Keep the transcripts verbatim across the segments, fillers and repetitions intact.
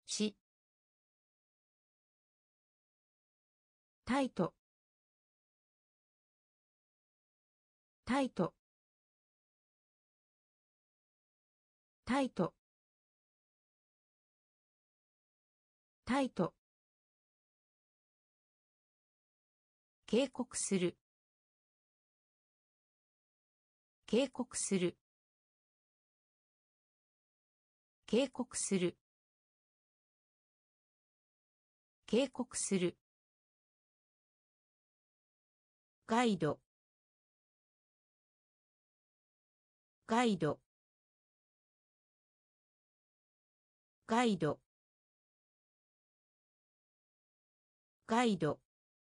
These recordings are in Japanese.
しタイトタイトタイトタイト警告する警告する警告する警告するガイドガイドガイドガイド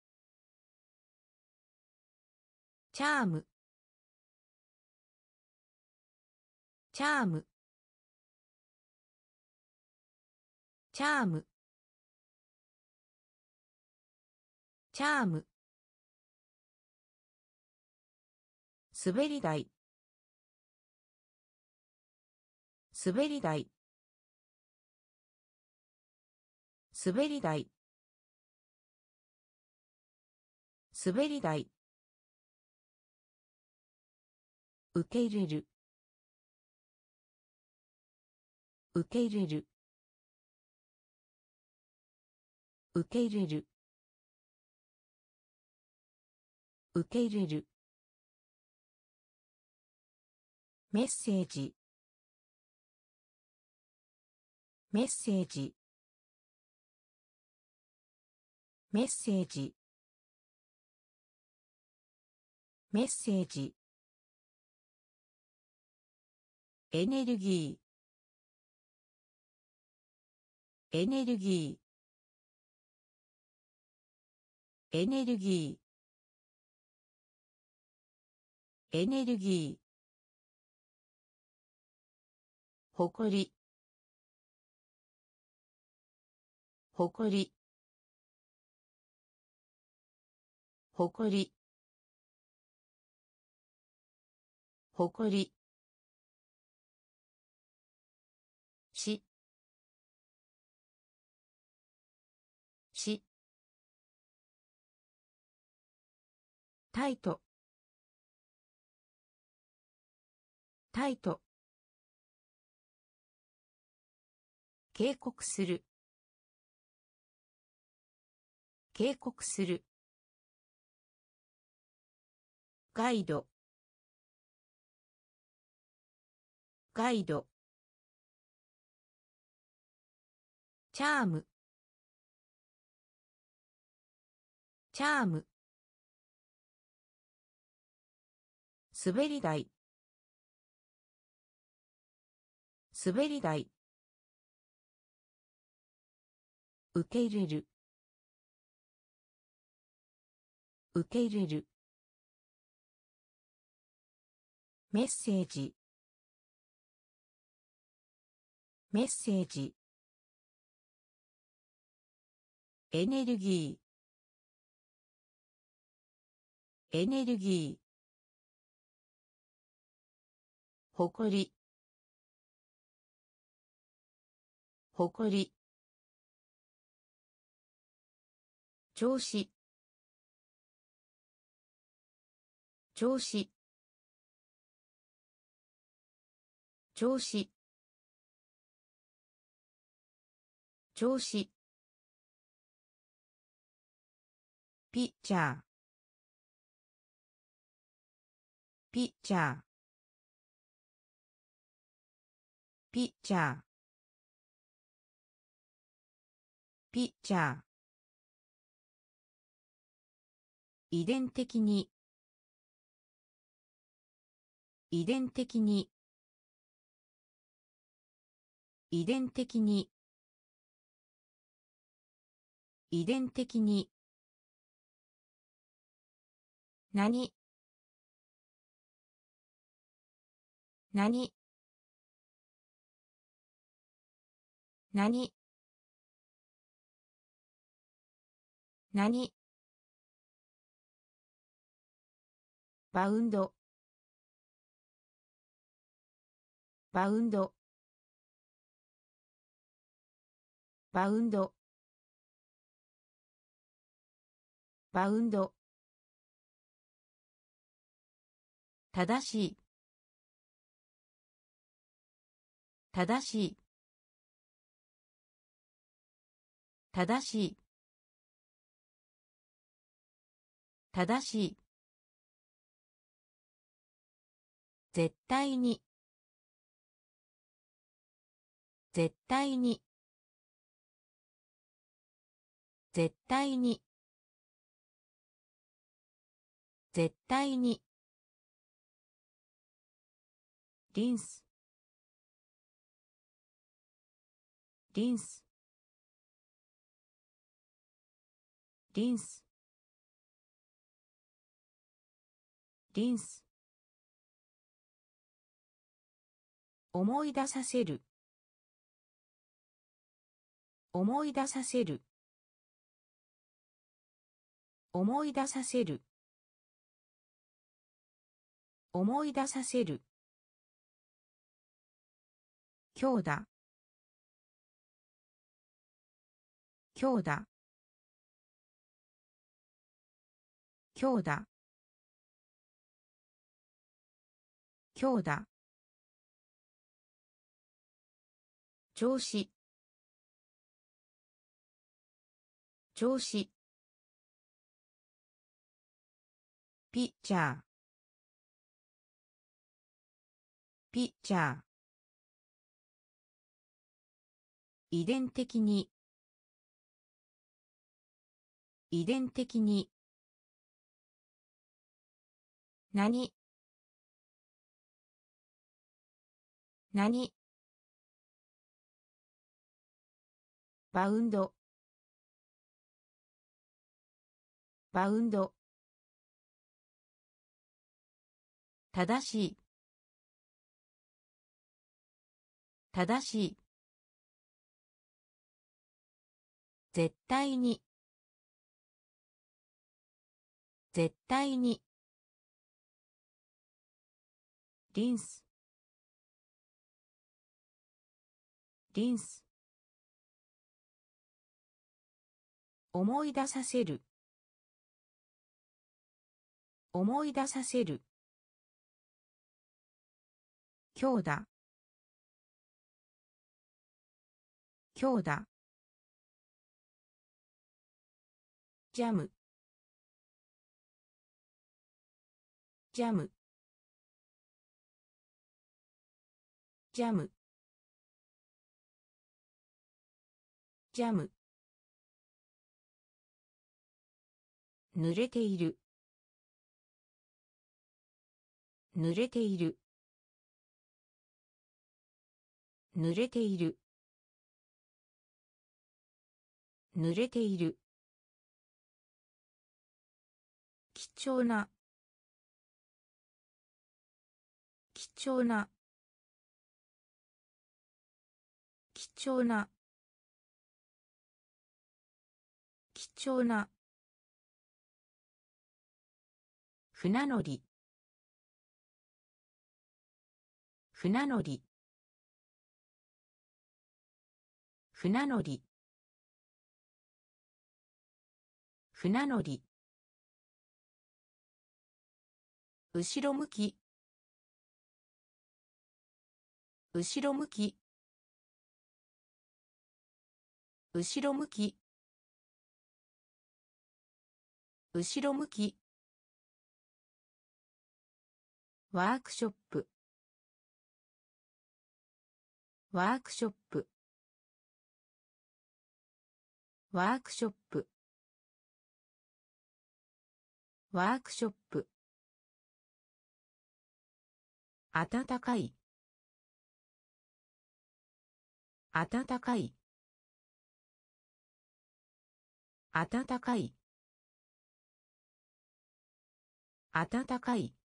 チャームチャームチャームチャーム滑り台滑り台滑り台滑り台受け入れる受け入れる受け入れる受け入れるメッセージメッセージメッセージメッセージエネルギーエネルギーエネルギーエネルギー誇り誇り誇り誇りししタイトタイト警告する警告するガイドガイドチャームチャーム滑り台滑り台受け入れる受け入れるメッセージメッセージエネルギーエネルギー誇り誇り調子調子調子調子ピッチャーピッチャーピッチャーピッチャー遺伝的に遺伝的に遺伝的に遺伝的に何何何何バウンドバウンドバウンドバウンド正しい正しい正しい正しい絶対に絶対に絶対に絶対にリンスリンスリンスリンス思い出させる思い出させる思い出させる思い出させる強打強打強打強打調子調子ピッチャーピッチャー遺伝的に遺伝的に何何バウンドバウンド正しい正しい絶対に絶対にリンスリンス思い出させる思い出させる強打強打ジャムジャムジャムジャム濡れている濡れている濡れている濡れている貴重な貴重な貴重な貴重な船乗り船乗り船乗り船乗り後ろ向き後ろ向き後ろ向き後ろ向きワークショップワークショップワークショップワークショップ暖かい暖かい暖かい暖かい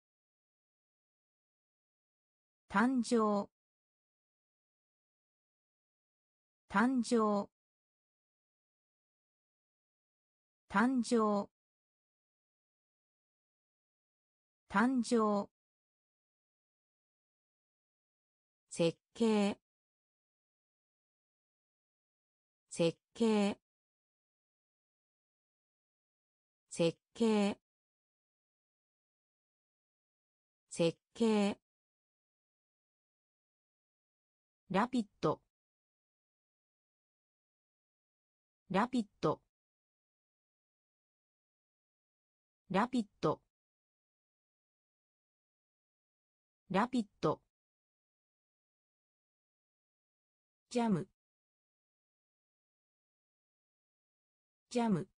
誕生誕生誕生誕生設計計設計設計ラピッドラピッドラピッドラピッドジャムジャム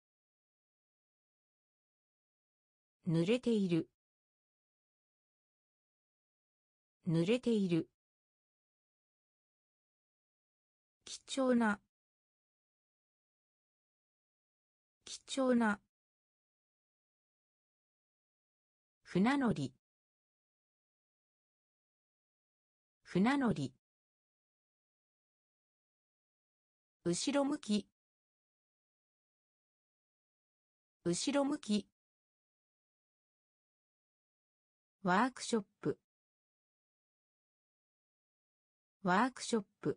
濡れている濡れている貴重な貴重な船乗り船乗り後ろ向き後ろ向きワークショップワークショップ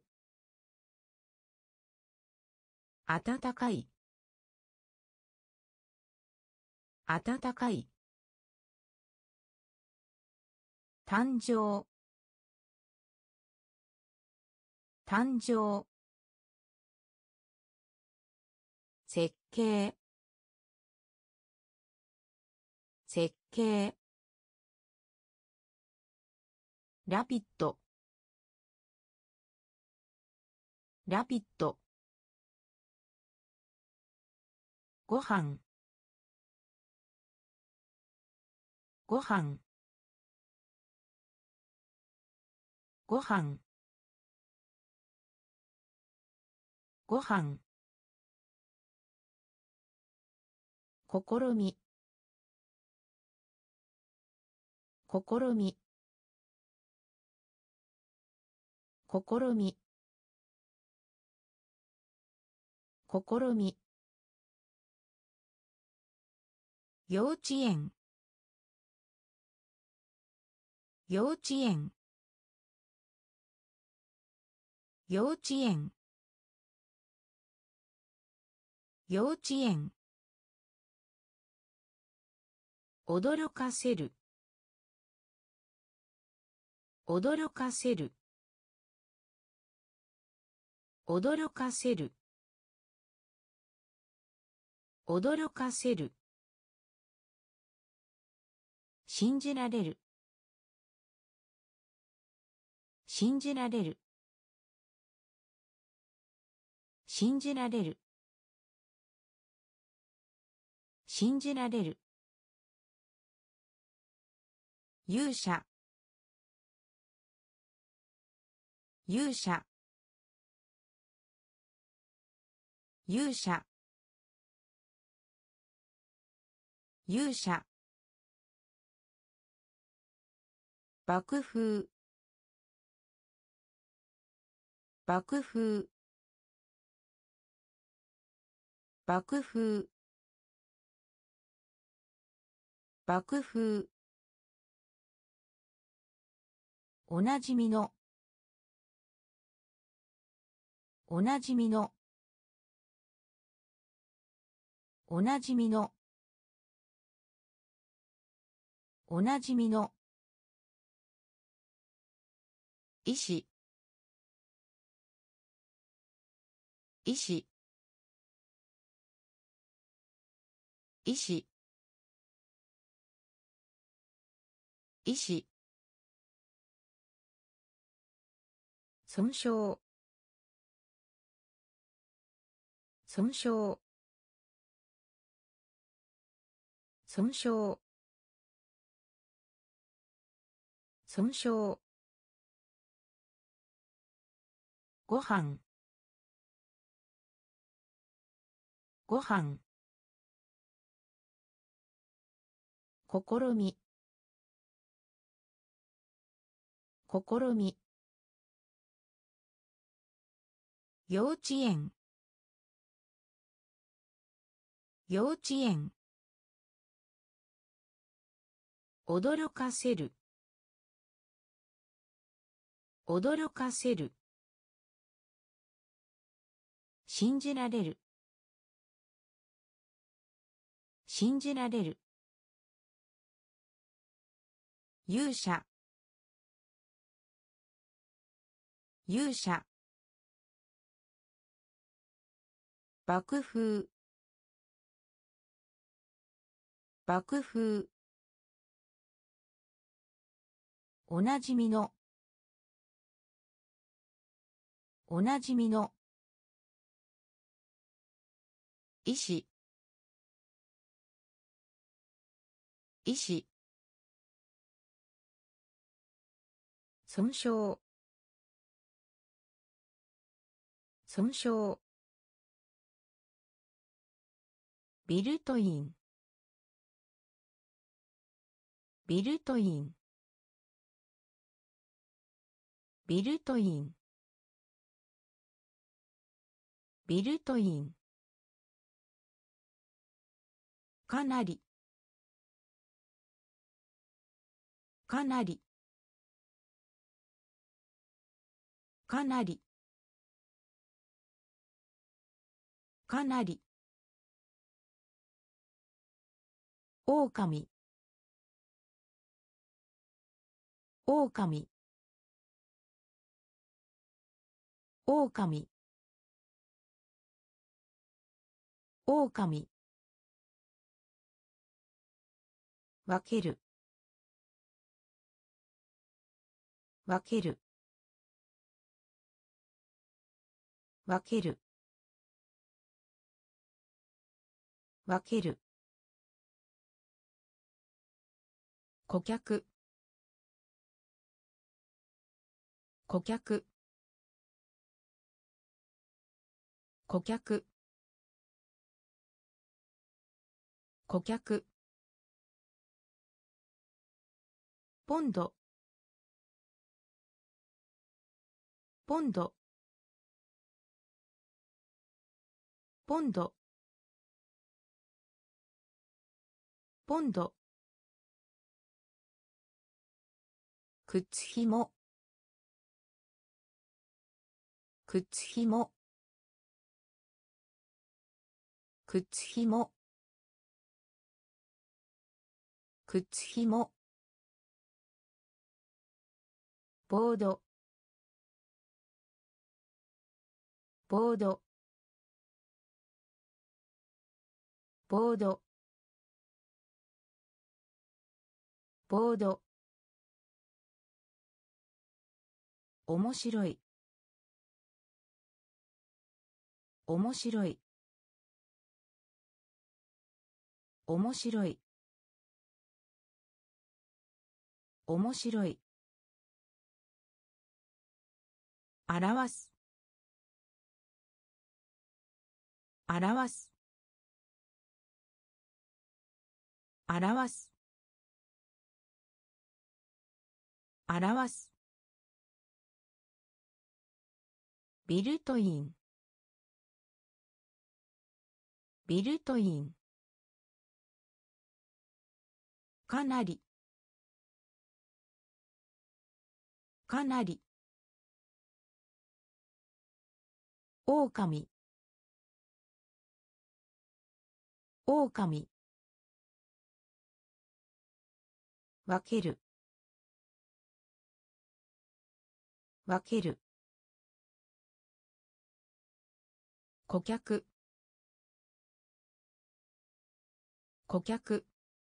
暖かい暖かい誕生誕生設計設計ラピッドラピッドごはんごはんごはんごはん試み試み試み試み幼稚園幼稚園幼稚園幼稚園驚かせる驚かせる驚かせる驚かせる信じられる信じられる信じられる信じられる勇者勇者勇者勇者爆風爆風爆風爆風おなじみのおなじみのおなじみのおなじみの医師医師医師医師損傷損傷損傷損傷ごはんごはん試み試み幼稚園幼稚園驚かせる驚かせる信じられる。信じられる。勇者。勇者。爆風。爆風。おなじみの。おなじみの。医師。医師。損傷。損傷。ビルトイン。ビルトイン。ビルトイン。ビルトイン。かなり。かなり。かなり。かなり。狼。狼。狼。狼。分ける。分ける。分ける。分ける。顧客。顧客。顧客。顧客。ポンド。ポンド。ポンド。ポンド。靴ひも。靴ひも。靴ひも。靴ひも。ボード。ボード。ボード。ボード。面白い。面白い。面白い。面白い。表す。表す。表す。表す。ビルトイン。ビルトイン。かなり。かなり。狼。狼。分ける。分ける。顧客。顧客。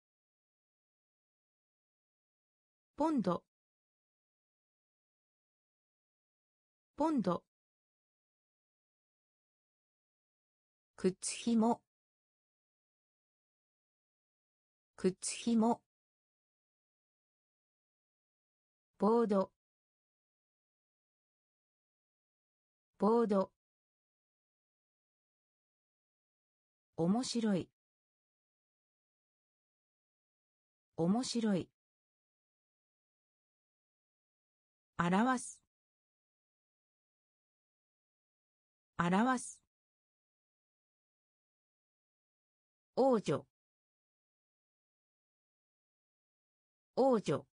ポンド。ポンド。靴ひも。靴ひも。ボード。ボード。面白い。面白い。表す。表す。王女。王女。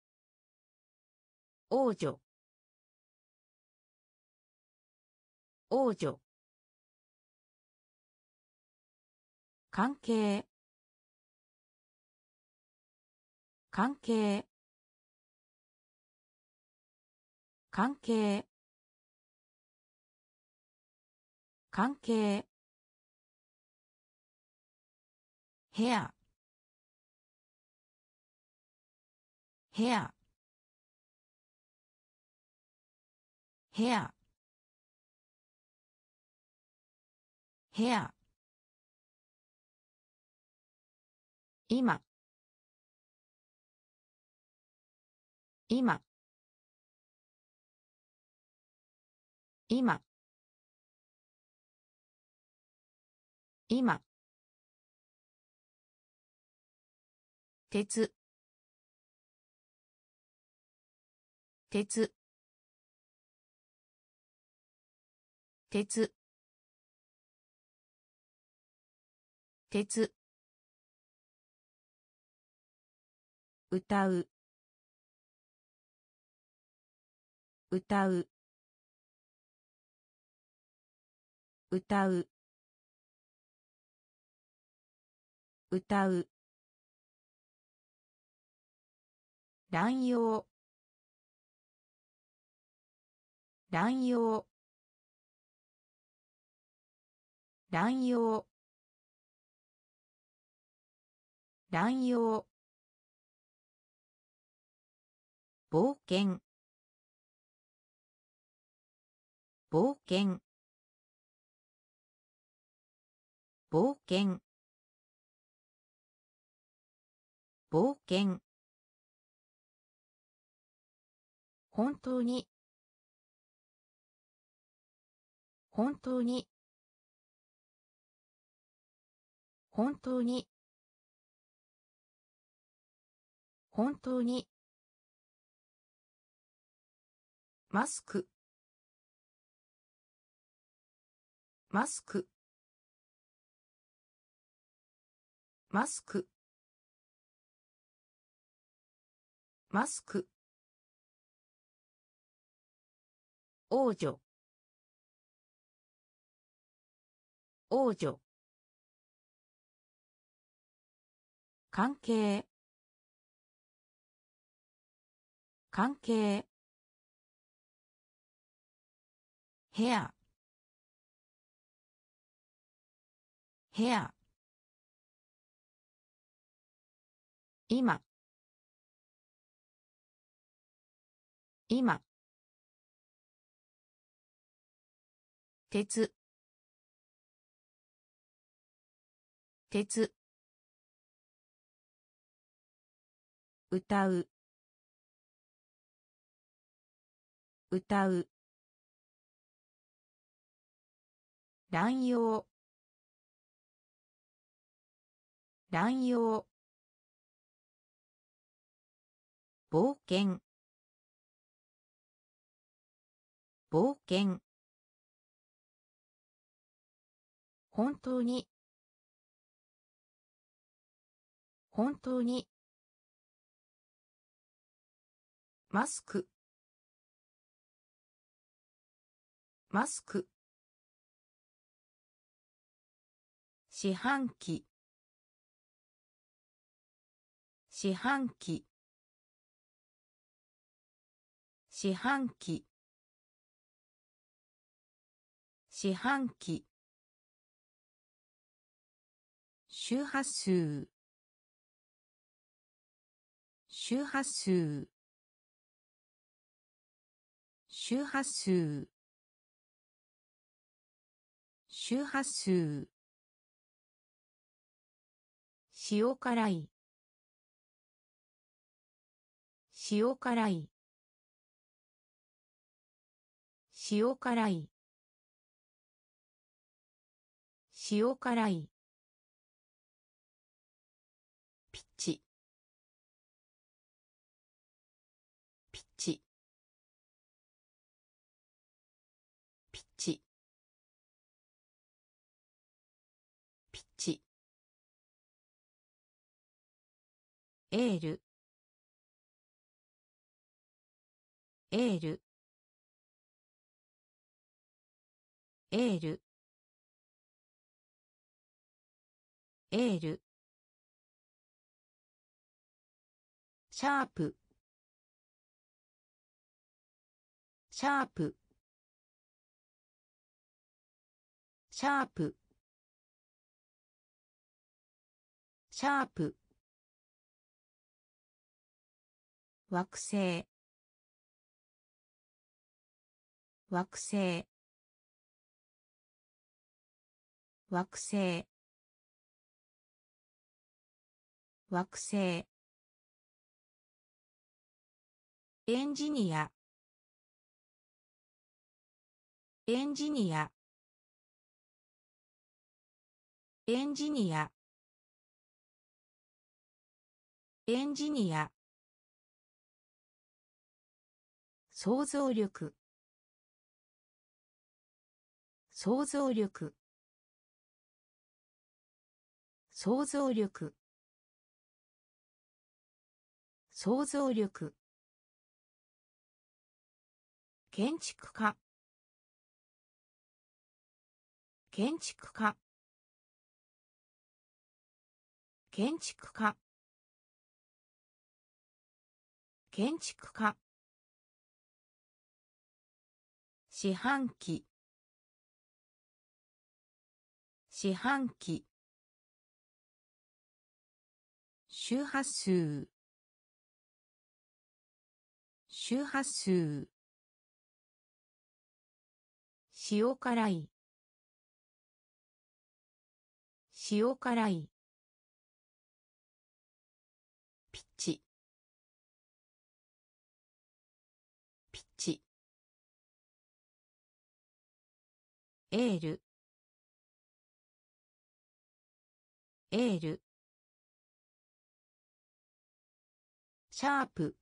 王女。 王女関係関係関係関係部屋部屋部屋部屋今今今今鉄鉄鉄鉄歌う歌う歌う歌う乱用乱用乱用乱用冒険冒険冒険冒険本当に本当に本当に本当にマスクマスクマスクマスク王女王女関係関係部屋部屋今今鉄鉄歌う歌う乱用乱用冒険冒険本当に本当にマスクマスク四半期四半期四半期四半期周波数周波数周波数周波数塩辛い塩辛い塩辛い塩辛いピッチピッチピッチピッチエールエールエールエールシャープシャープシャープシャープ惑星惑星惑星惑星エンジニアエンジニアエンジニアエンジニア想像力想像力想像力想像力建築家建築家建築家建築家四半期四半期周波数周波数塩辛い塩辛いピッチピッチエールエールシャープ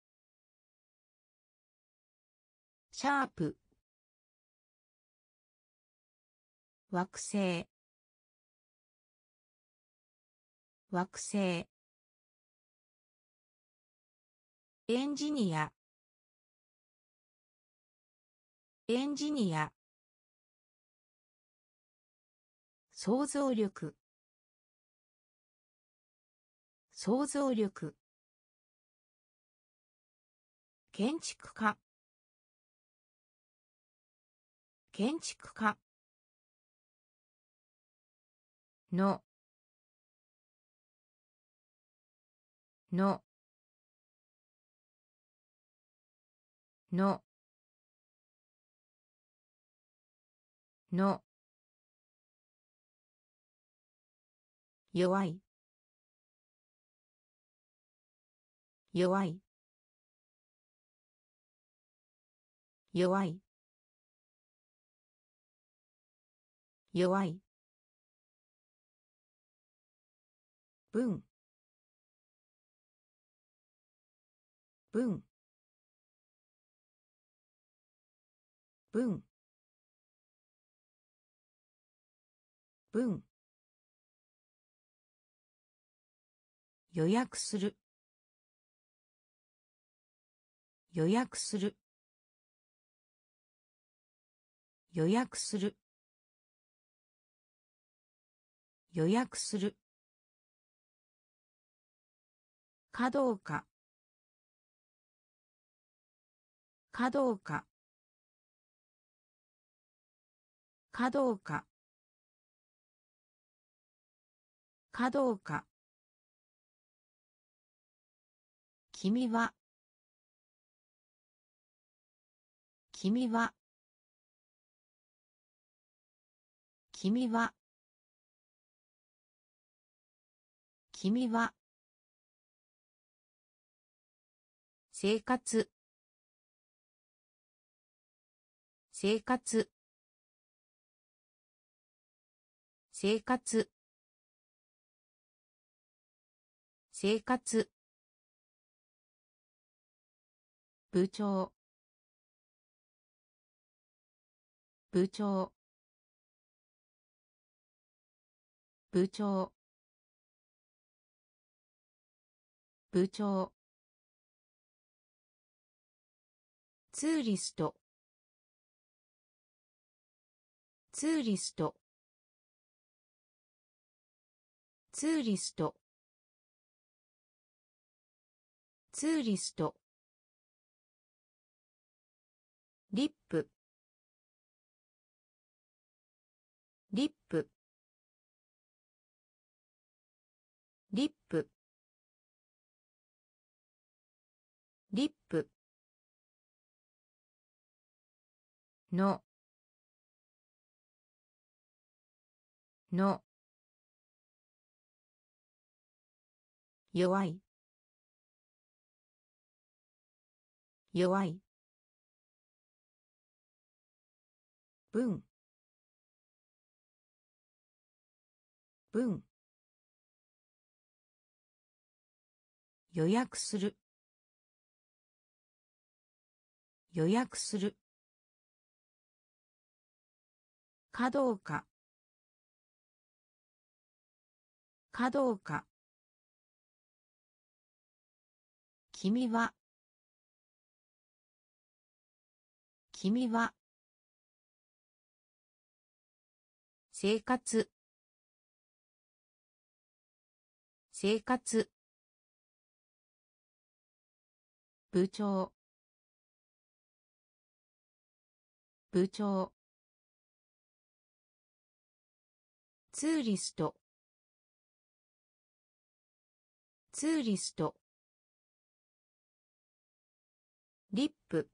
シャープ惑星惑星エンジニアエンジニア想像力想像力建築家建築家のののの弱い弱い弱い弱い文文文文予約する予約する予約する予約するかどうかかどうかかどうかかどうか君は君は君は君は生活生活生活生活部長部長部長部長ツーリストツーリストツーリストツーリストリップリップリップリップのの弱い弱い文文予約する予約するかどうかかどうか君は君は生活生活部長部長ツーリストツーリストリップ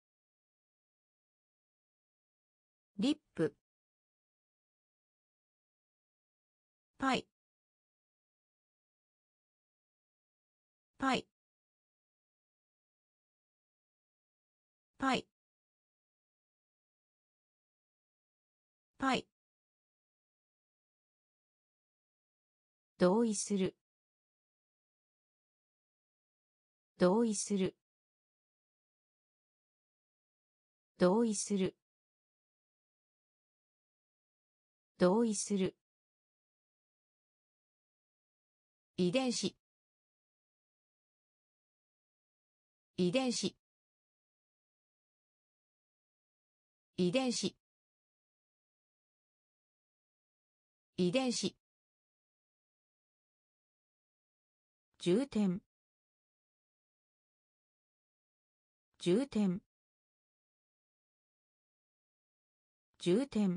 リップパイパイパイパイ同意する同意する同意する同意する遺伝子遺伝子遺伝子遺伝子重点重点重点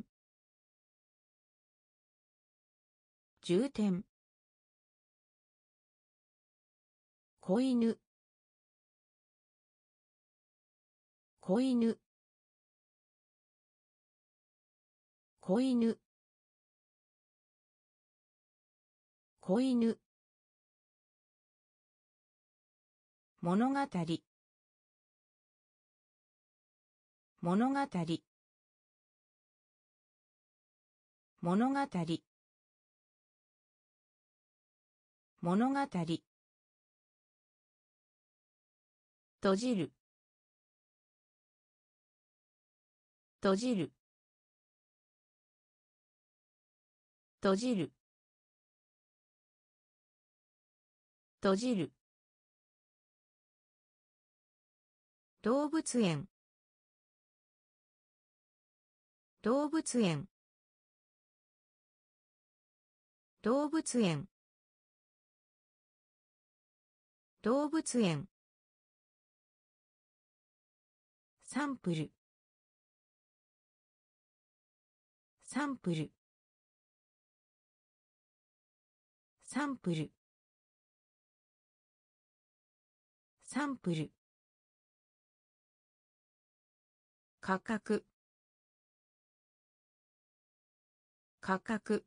重点子犬子犬子犬子犬物語物語物語物語閉じる閉じる閉じる閉じる動物園動物園動物園動物園サンプルサンプルサンプルサンプル価格価格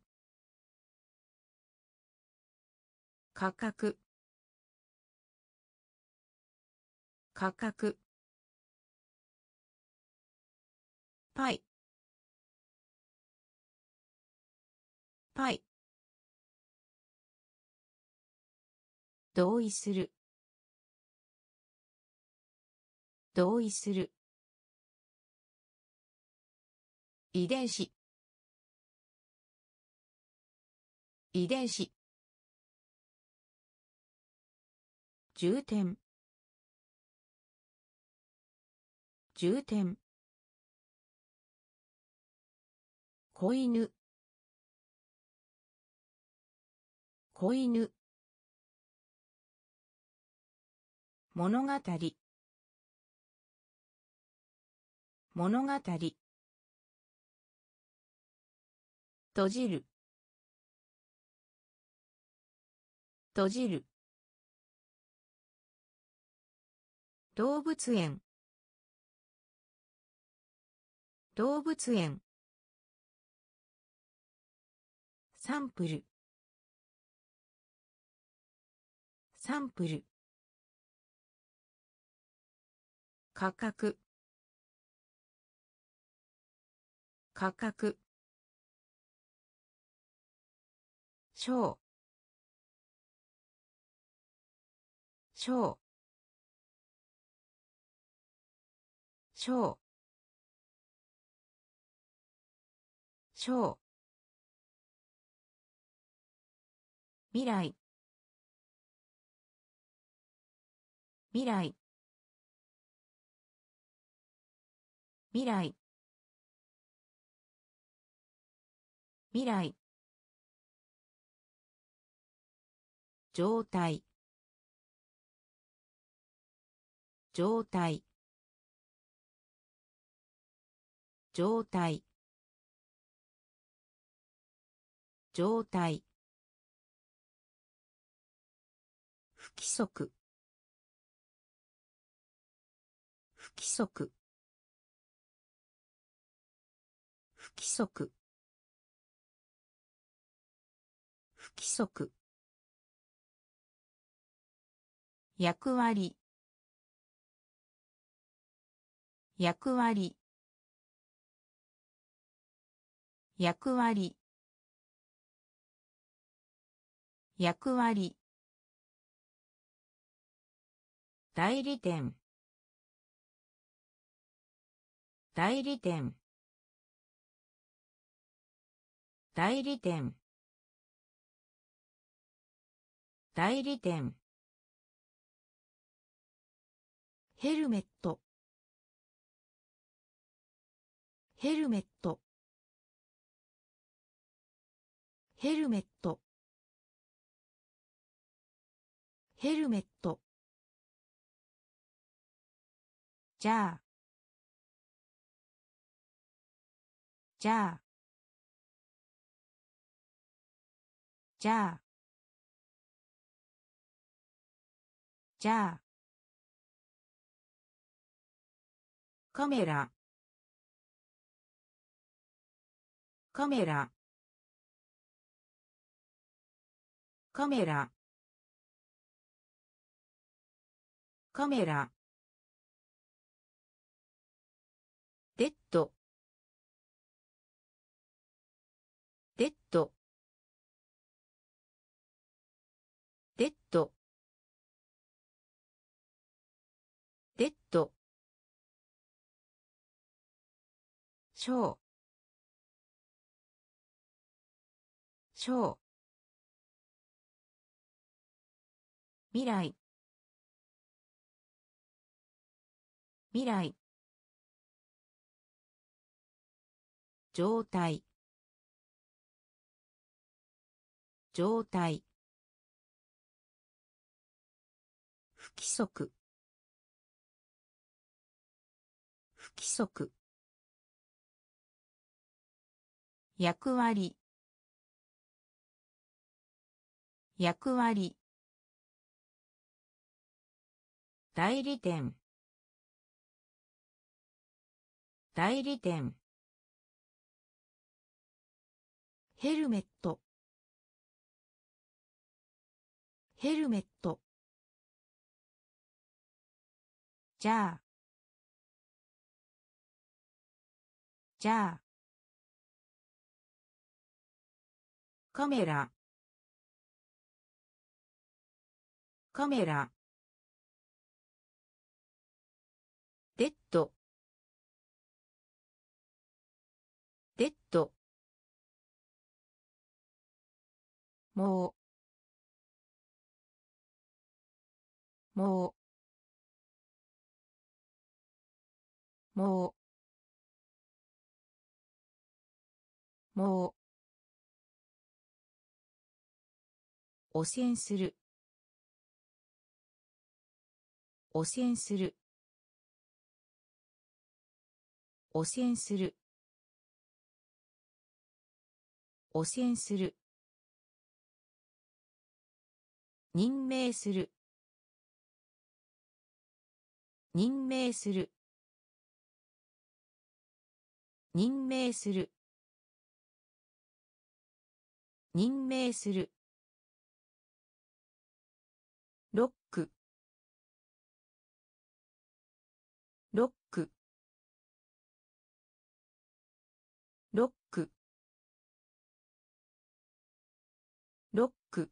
価格価格パイパイ同意する同意する遺伝子遺伝子重点重点子犬子犬物語物語閉じる閉じる動物園動物園サンプルサンプル価格価格小小小小未来未来未来未来状態状態状態状態不規則不規則不規則不規則役割役割役割役割代理店代理店代理店代理店ヘルメットヘルメットヘルメットヘルメットじゃあじゃあじゃあじゃあカメラカメラカメラカメラデッドデッドデッドデッド小小未来未来状態状態不規則不規則役割役割代理店代理店ヘルメットヘルメットじゃあじゃあカメラカメラデッドデッドもうもうもうもう汚染する汚染する汚染する汚染する任命する任命する任命する任命するロックロックロックロック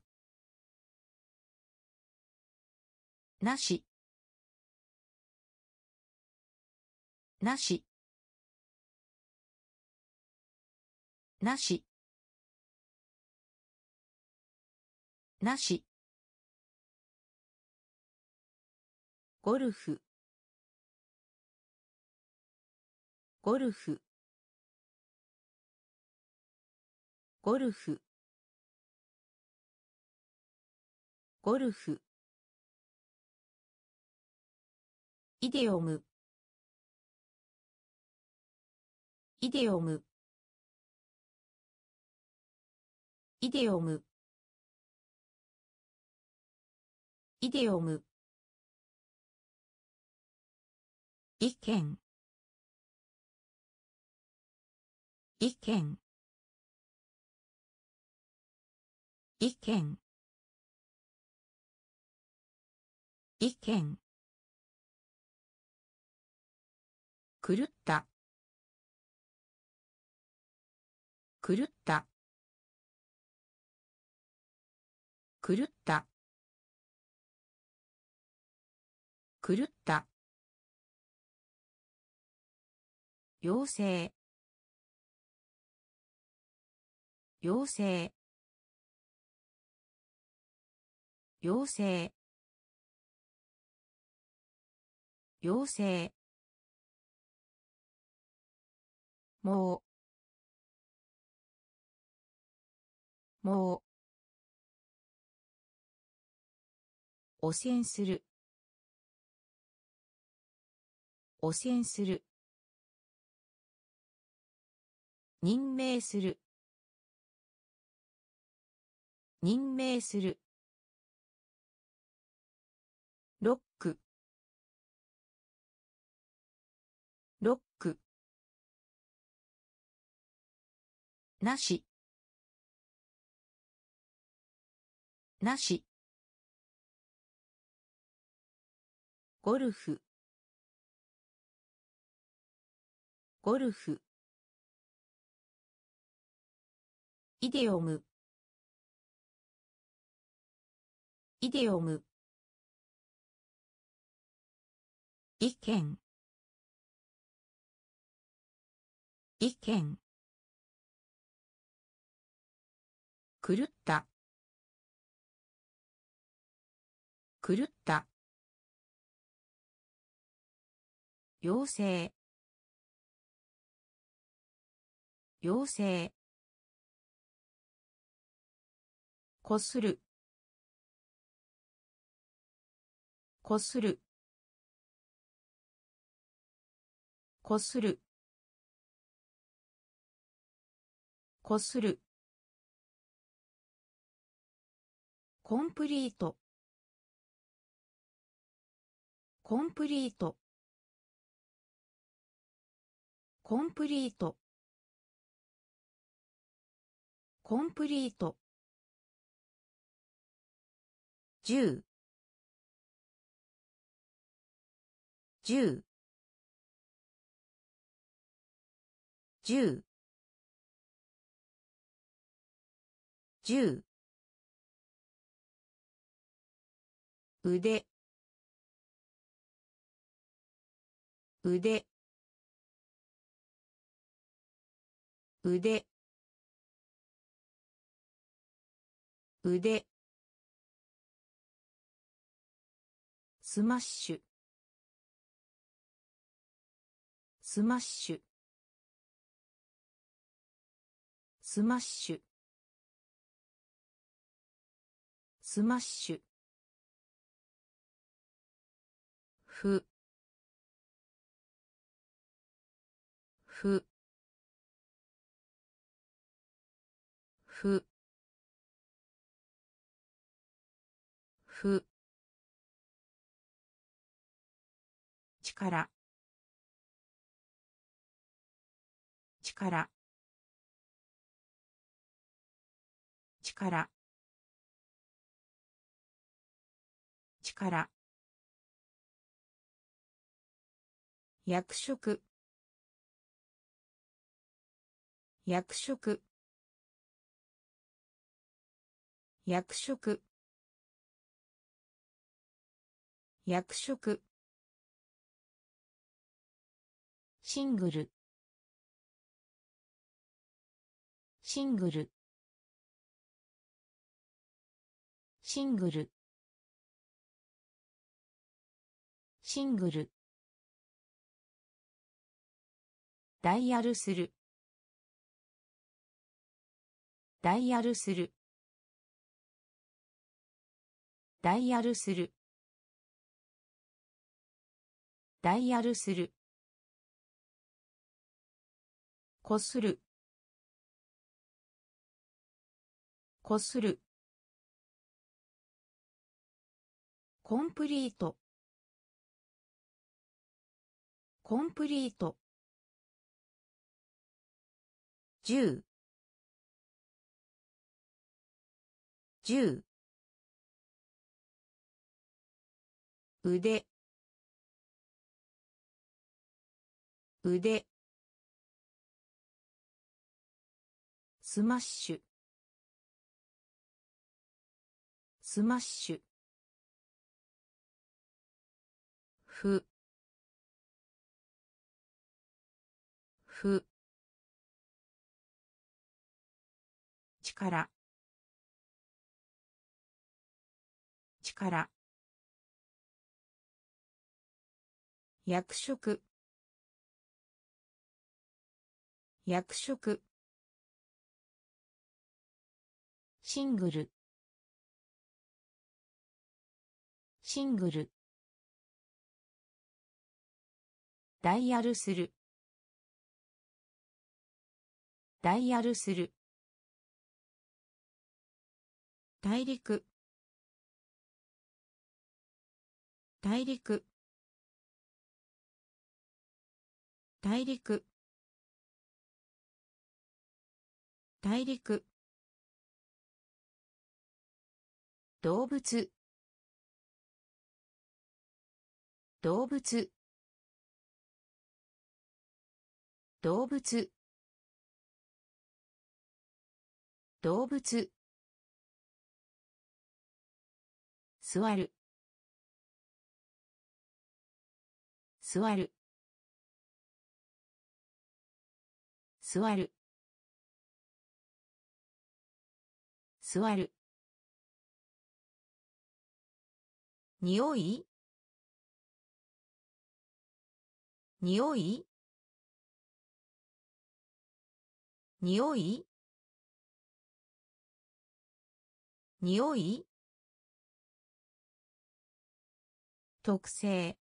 なしなしなしなしゴルフゴルフゴルフゴルフイデオムイデオムイデオムイデオム意見意見意見意見狂った狂った狂った狂った妖精妖精妖精妖精もうもう汚染する汚染する任命する任命するロックロックなしなしゴルフゴルフイデオムイデオム意見意見狂った狂った妖精妖精こするこするこするこするコンプリートコンプリートコンプリートコンプリート十十十十腕腕腕腕スマッシュスマッシュスマッシュスマッシュふふふふ力力力力役職役職役職役職シングルシングルシングルシングルダイヤルするダイヤルするダイヤルするダイヤルするこするこするコンプリートコンプリートじゅうじゅう腕腕スマッシュスマッシュふふ力力役職役職シングルシングルダイヤルするダイヤルする大陸大陸大陸大陸動物動物動物動物座る座る座る座るにおいにおいにおいにおい特性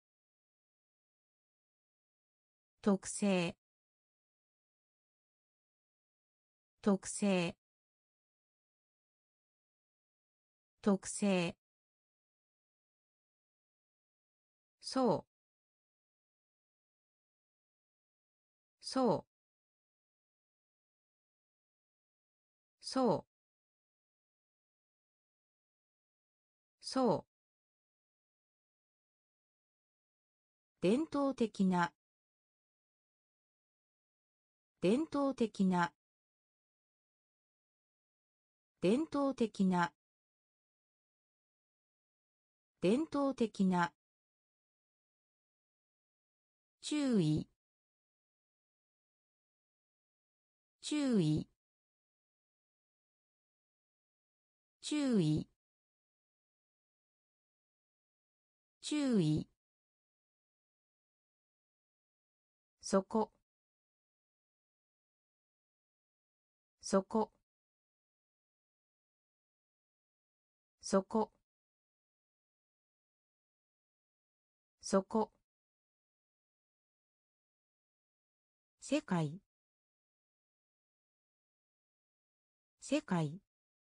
特性特性特性そうそうそうそう伝統的な伝統的な伝統的な伝統的な注意注意注意注意そこそこそこそこ世界世界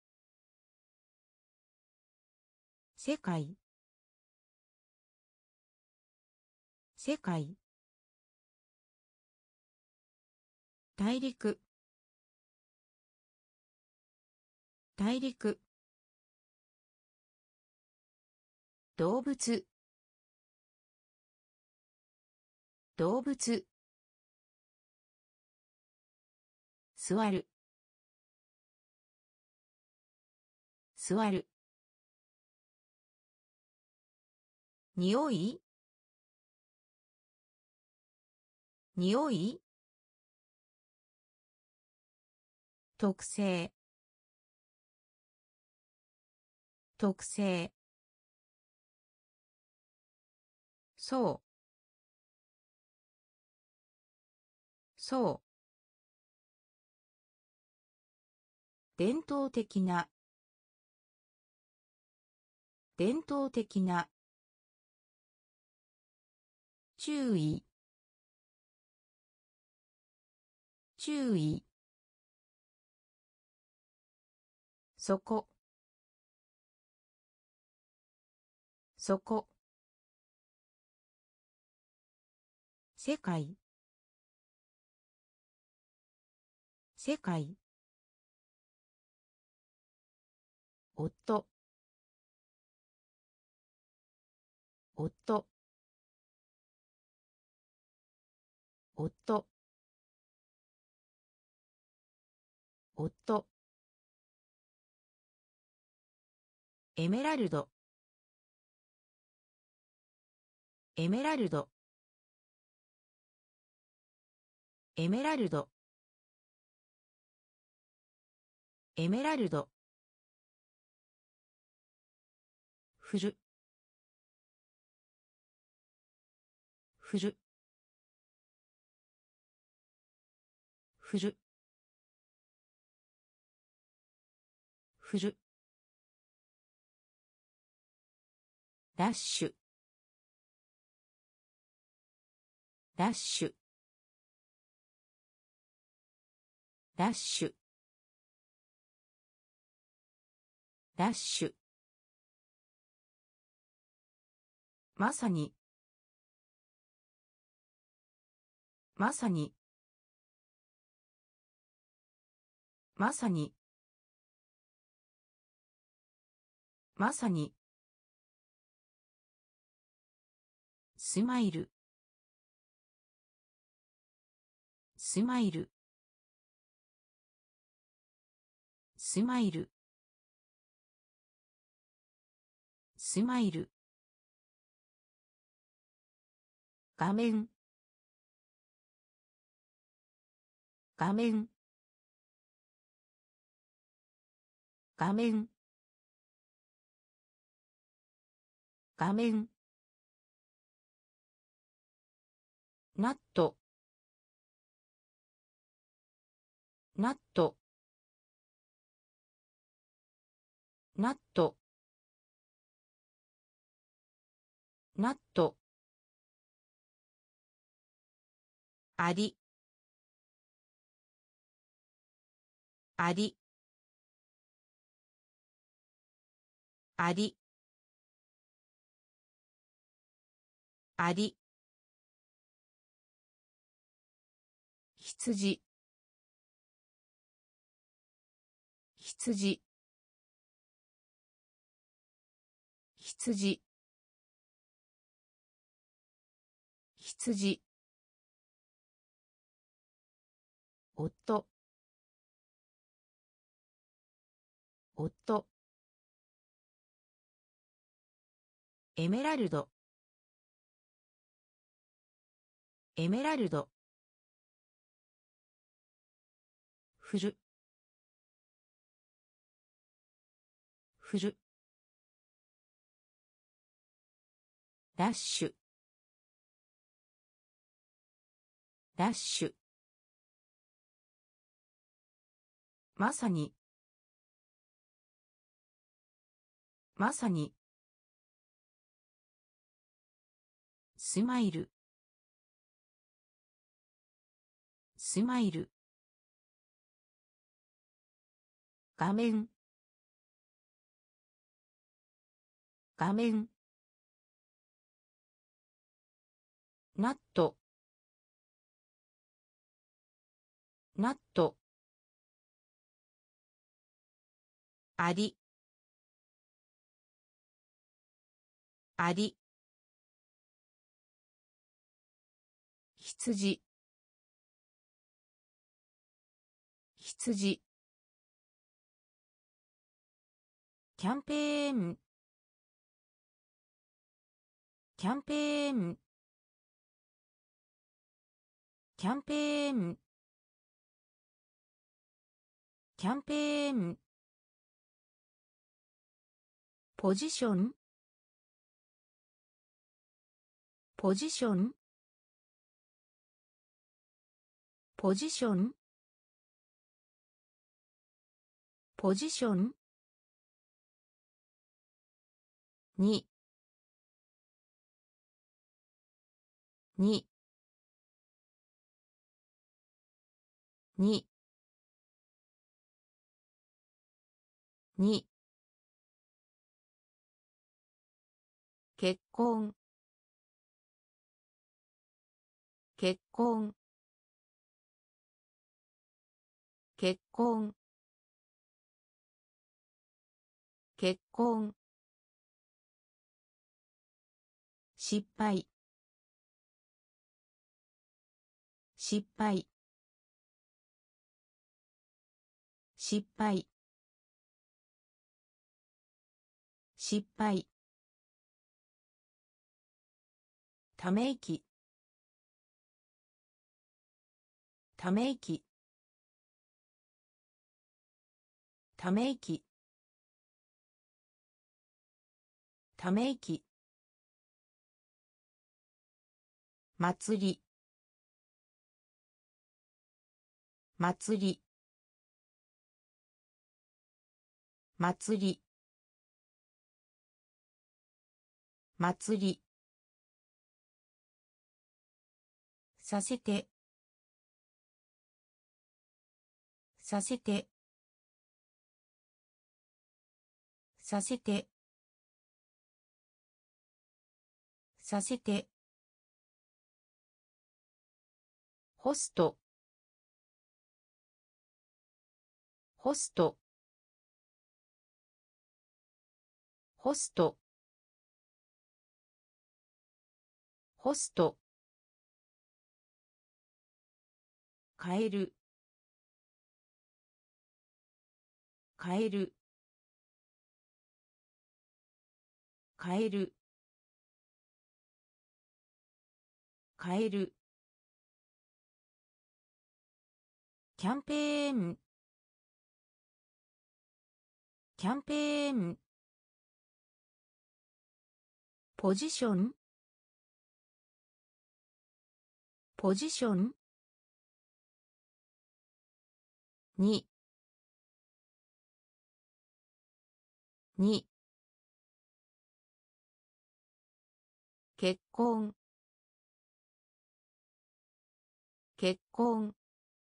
世界世界大陸大陸動物動物座る座る匂い匂い特性特性そうそう伝統的な伝統的な注意注意そこそこ世界世界夫夫夫夫エメラルドエメラルドエメラルドエメラルド振る振る振る振るラッシュラッシュラッシュラッシュまさにまさにまさにまさにスマイルスマイルスマイルスマイル画面画面画面画面ナットナットナットナットありありありあり羊羊羊羊夫夫エメラルドエメラルド振る振るラッシュラッシュまさにまさにスマイルスマイル画面画面ナットナットありあり羊羊キャンペーンキャンペーンキャンペーンキャンペーンポジションポジションポジションポジションにににに結婚結婚結婚結婚失敗失敗失敗失敗ため息ため息ため息ため息祭り祭り祭り祭りさせてさせてさせてさせてホストホストホストホスト変える変える変える変えるキャンペーンキャンペーンポジションポジションにに結婚結婚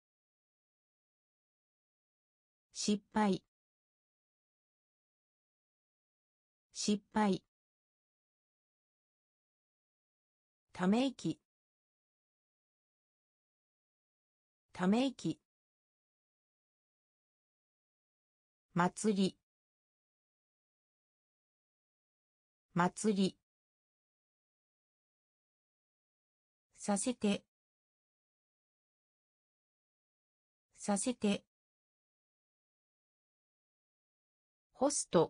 失敗失敗ため息ため息祭り祭りさせてさせてホスト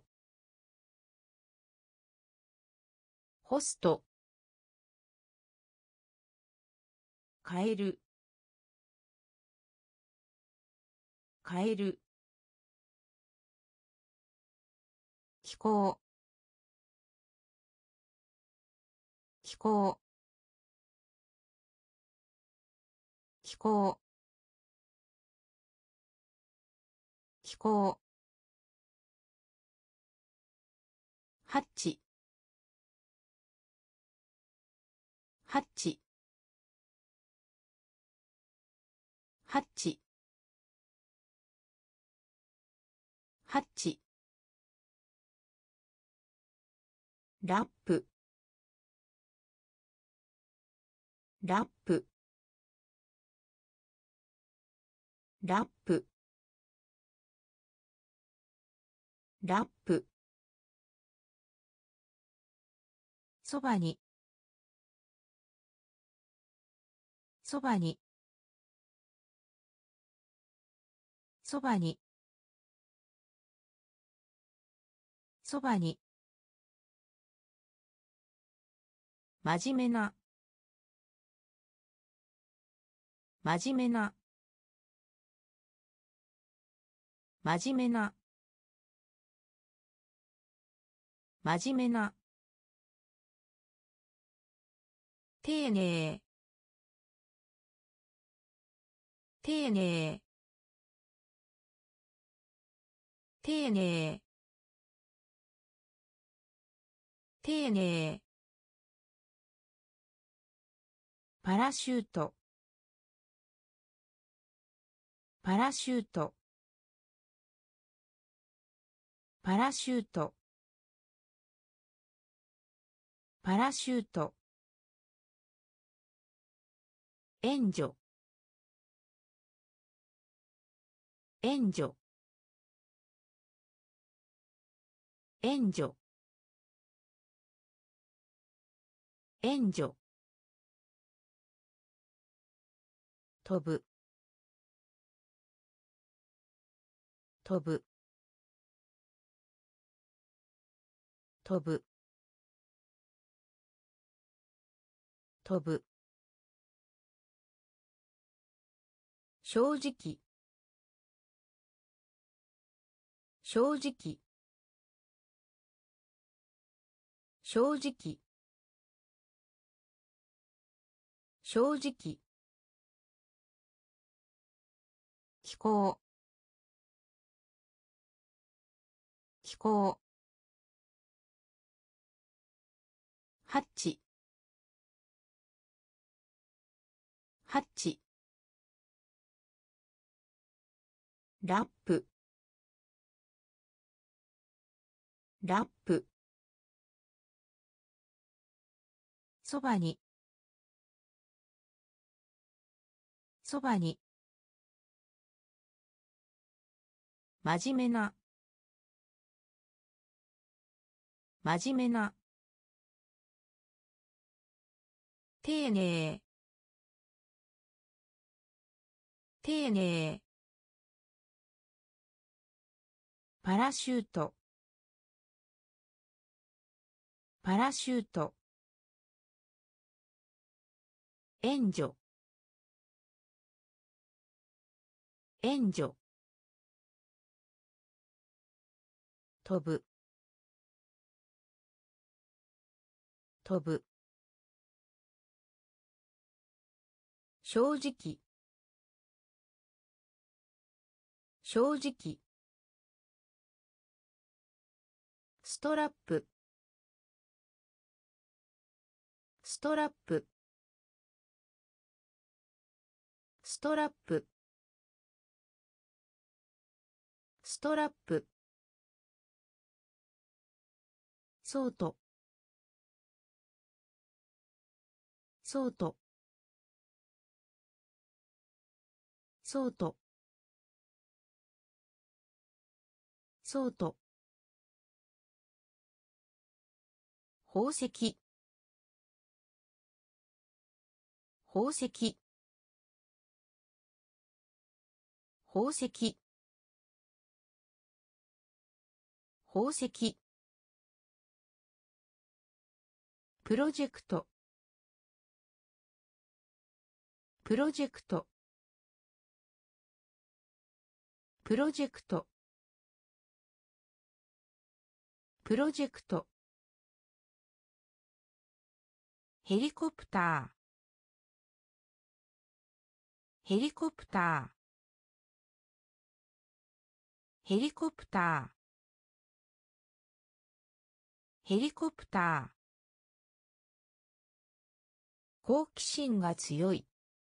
ホスト変える変える気候気候気候気候ハッチハッチハッチハッチラップラップラップラップそばにそばにそばにそばに真面目な真面目な真面目な真面目な丁寧丁寧丁寧丁寧パラシュートパラシュートパラシュートパラシュート援助援助援助援助飛ぶ飛ぶ飛ぶ飛ぶ正直正直正直正直気候気候ハッチハッチラップラップそばにそばに真面目な真面目な丁寧丁寧パラシュートパラシュート援助援助飛ぶ飛ぶ正直正直ストラップストラップストラップストラップそうとそうとそうとそうと宝石宝石宝石宝石プロジェクトプロジェクトプロジェクトプロジェクトヘリコプターヘリコプターヘリコプター、ヘリコプター。好奇心が強い、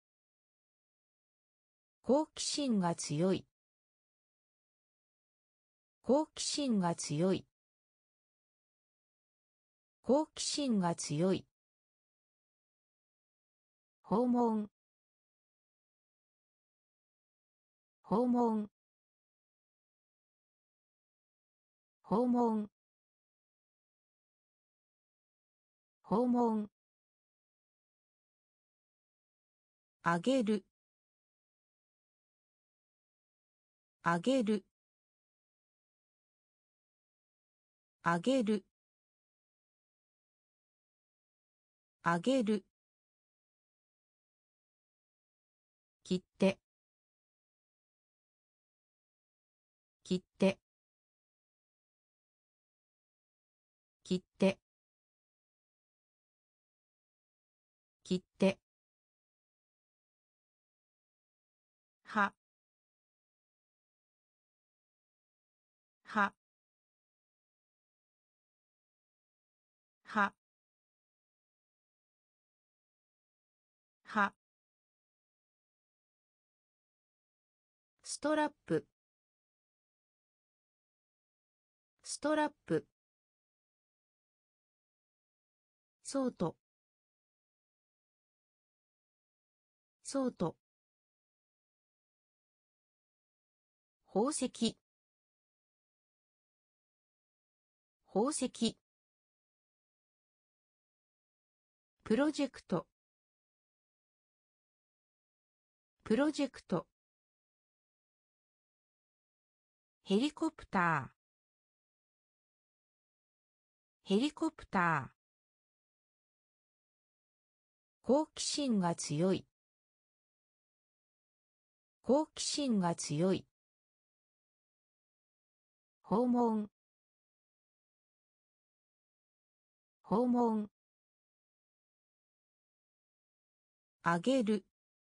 好奇心が強い、好奇心が強い、好奇心が強い。訪問、訪問、訪問、訪問。あげる、あげる、あげる、あげる。切って、切って、切って、切って。は、は、は、は。ストラップ、ストラップ。そうと、そうと。宝石、宝石。プロジェクト、プロジェクト。ヘリコプター、ヘリコプター。好奇心が強い、好奇心が強い。訪問、訪問。あげる、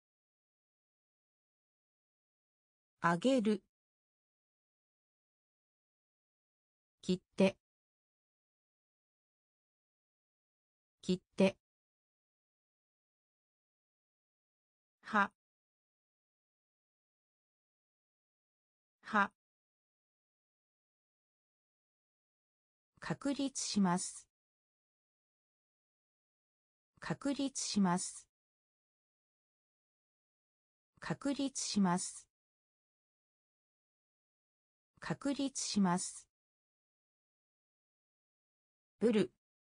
あげる。切って、切って。は、は。確立します、確立します、確立します、確立します。ブル、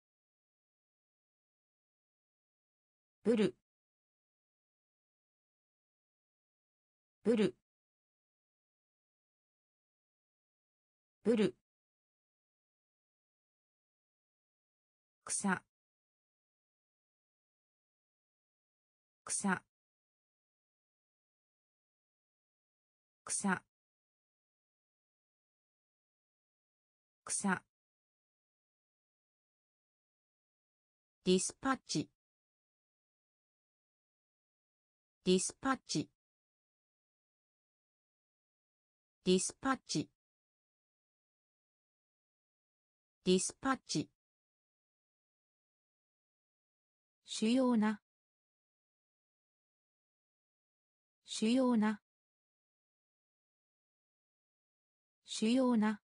ブル、ブル、ブル。草、草、草、草。ディスパッチ、ディスパッチ、ディスパッチ、ディスパッチ。主要な、主要な、主要な、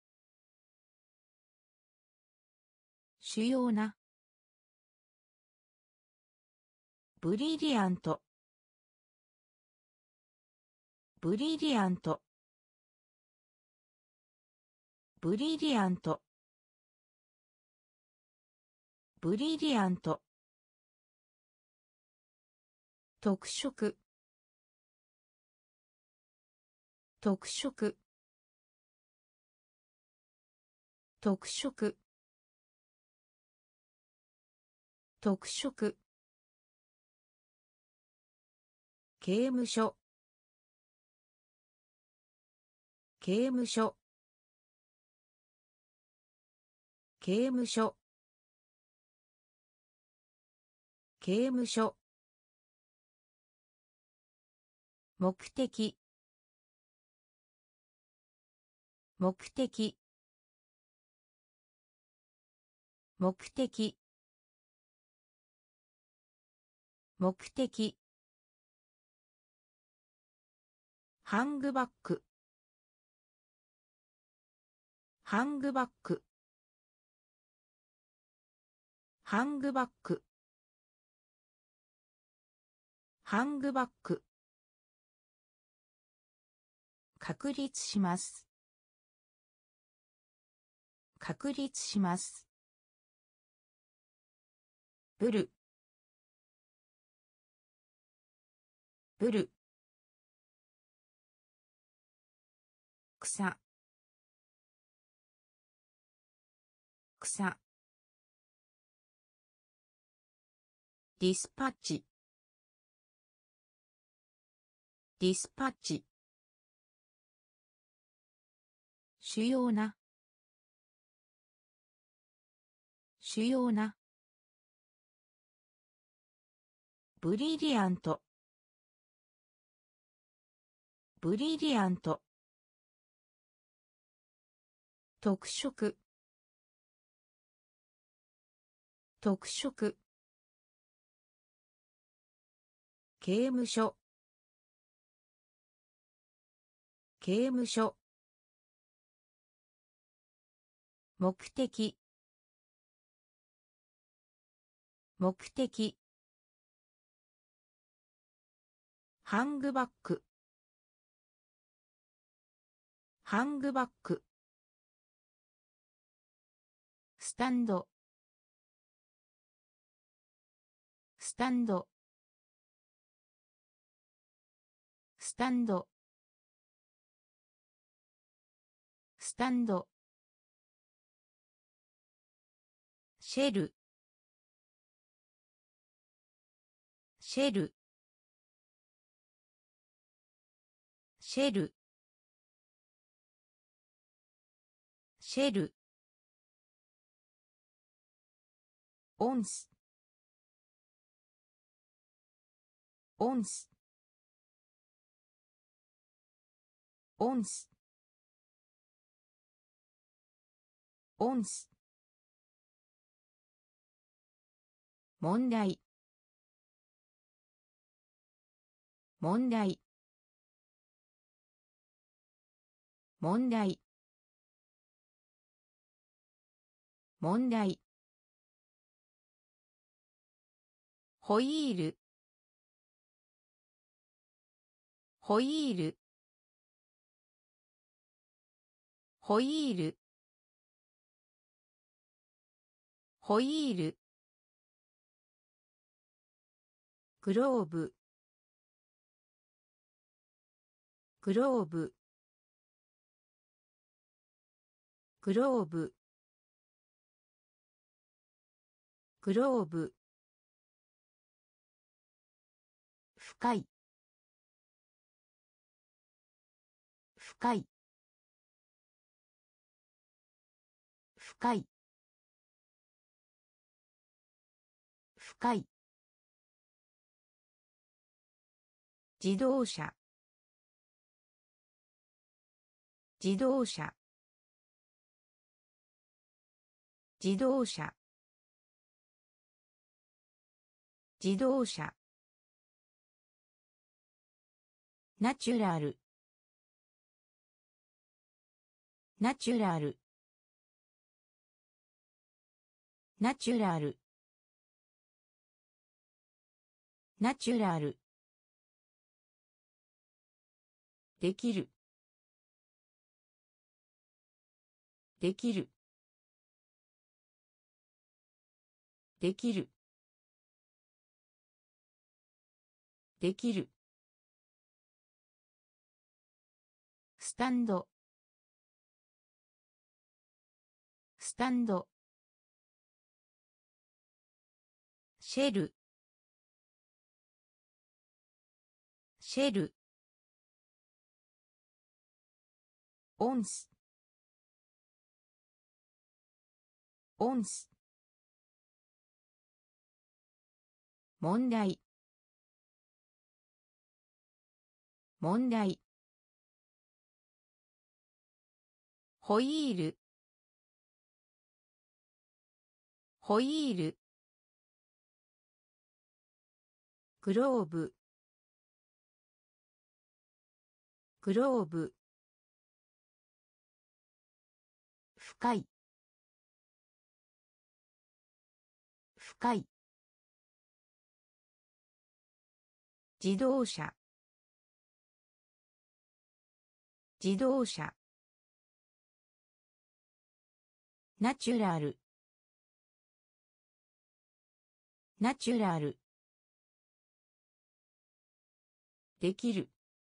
主要な。ブリリアント、ブリリアント、ブリリアント、ブリリアント。特色、特色、特色、特色。刑務所、刑務所、刑務所、刑務所。目的、 目的目的目的ハングバッグハングバッグハングバッグハングバッグ確立します確立しますブルブル草草ディスパッチディスパッチ主要な主要なブリリアントブリリアント特色特色刑務所刑務所目的目的ハングバッグハングバッグスタンドスタンドスタンドスタンドシェルシェルシェルシェルオンスオンスオンスオンス問題問題問題問題ホイールホイールホイールホイールグローブグローブグローブグローブ深い深い深い深い自動車自動車自動車自動車ナチュラルナチュラルナチュラルナチュラルできるできるできるできるスタンドスタンドシェルシェルオンスオンス問題問題ホイールホイールグローブグローブ深い深い自動車自動車ナチュラルナチュラルできる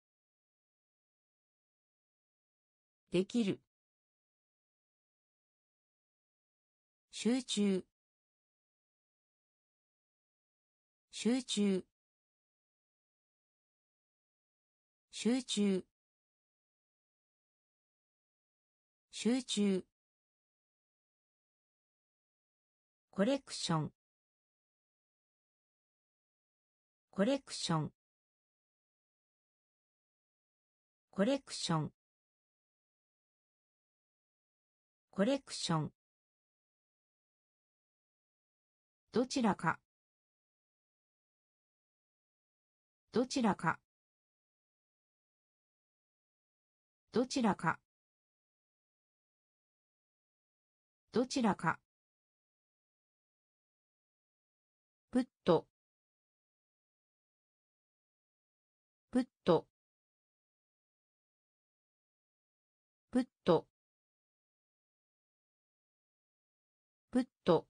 できる集中集中集中集中コレクションコレクションコレクションコレクションどちらかどちらかどちらかどちらかプットプットプットプット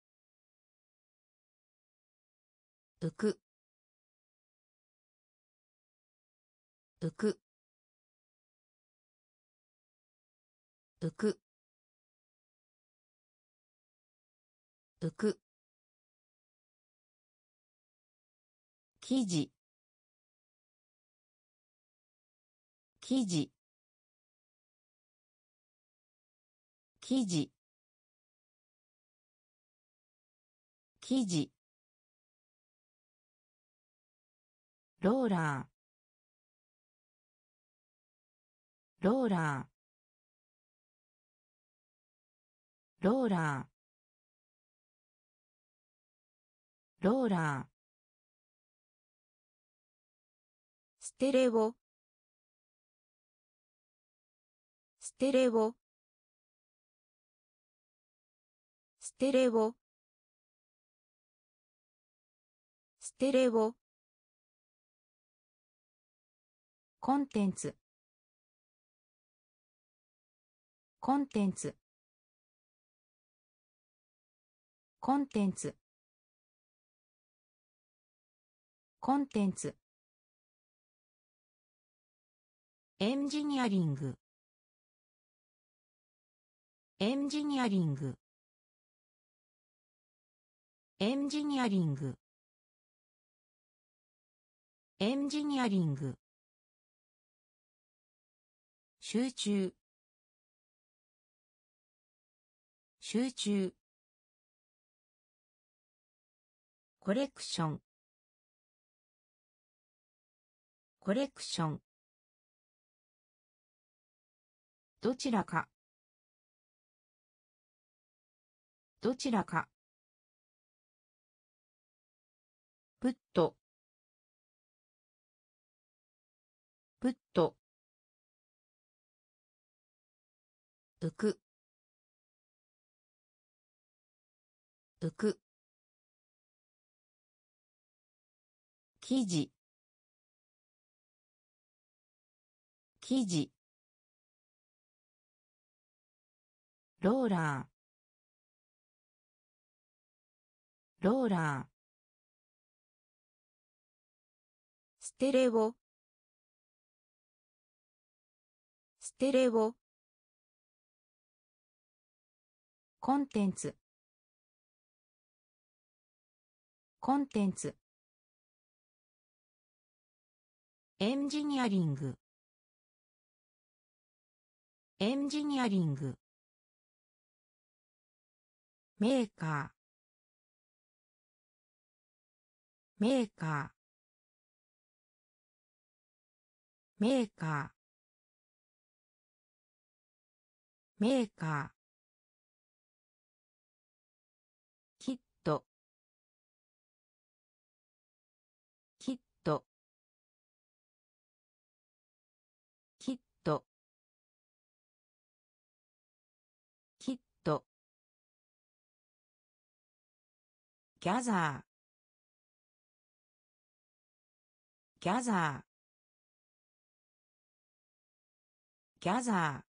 浮く浮く浮く浮く生地生地生地生地ローラーローラーローラーローラーステレオステレオステレオステレオコンテンツコンテンツコンテンツコンテンツエンジニアリングエンジニアリングエンジニアリングエンジニアリング集中集中コレクションコレクションどちらかどちらかプットプット浮く浮く生地生地ローラーローラーステレオステレオコンテンツコンテンツエンジニアリングエンジニアリングメーカーメーカーメーカーメーカー、キット、キット、キット、キット、ギャザー、ギャザー、ギャザー、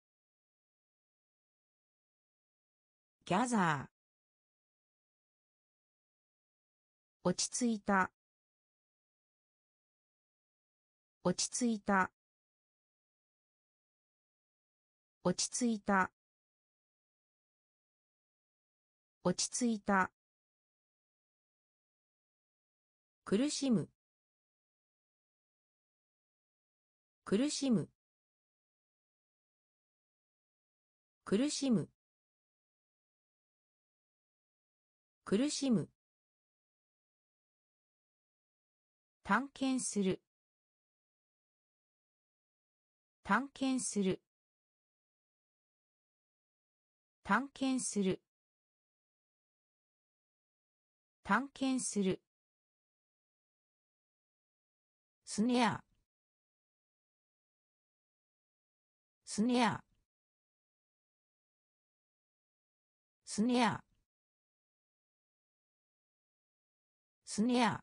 ギャザー、落ち着いた、落ち着いた、落ち着いた、落ち着いた、苦しむ、苦しむ、苦しむ、苦しむ、探検する、探検する、探検する、探検する、スネア、スネア、スネア、スネア、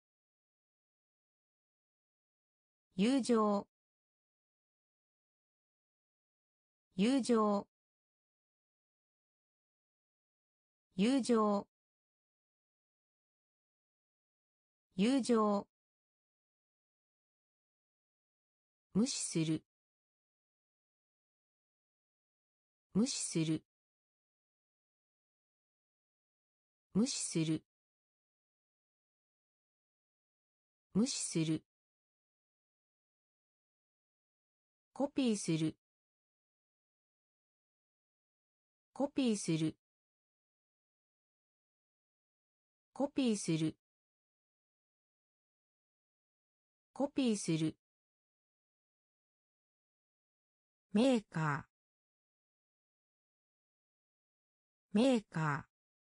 友情、友情、友情、友情、無視する、無視する、無視する、無視する、コピーする、コピーする、コピーする、コピーする、メーカー、メーカー、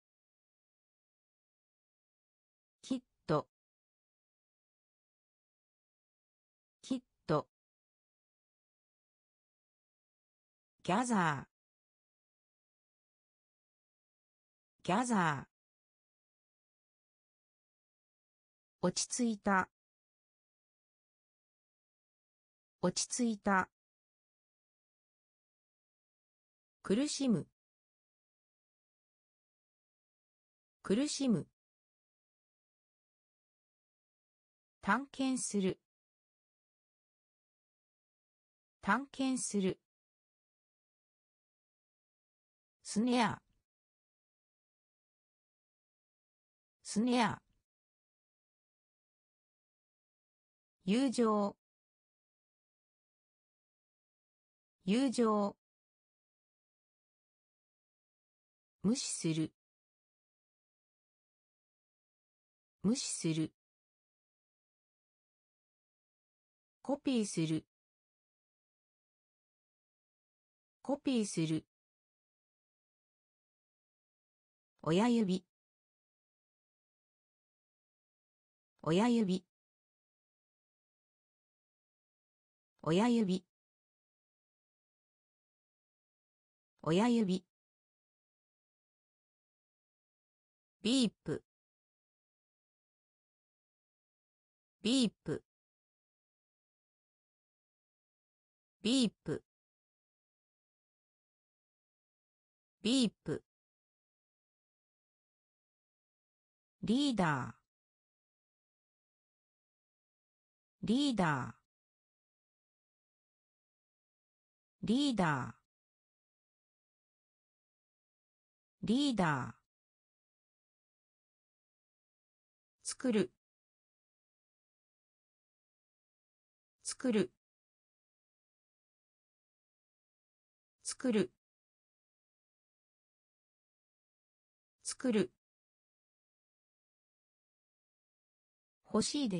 キット、キット、ギャザー、ギャザー、落ち着いた、落ち着いた、苦しむ、苦しむ、探検する、探検する、スネア、スネア、友情、友情、無視する、無視する、コピーする、コピーする、親指、親指、親指、親指、ビープ、ビープ、ビープ、ビープ、リーダー、リーダー、リーダー、リーダー、作る、作る、作る、作る、欲しいです、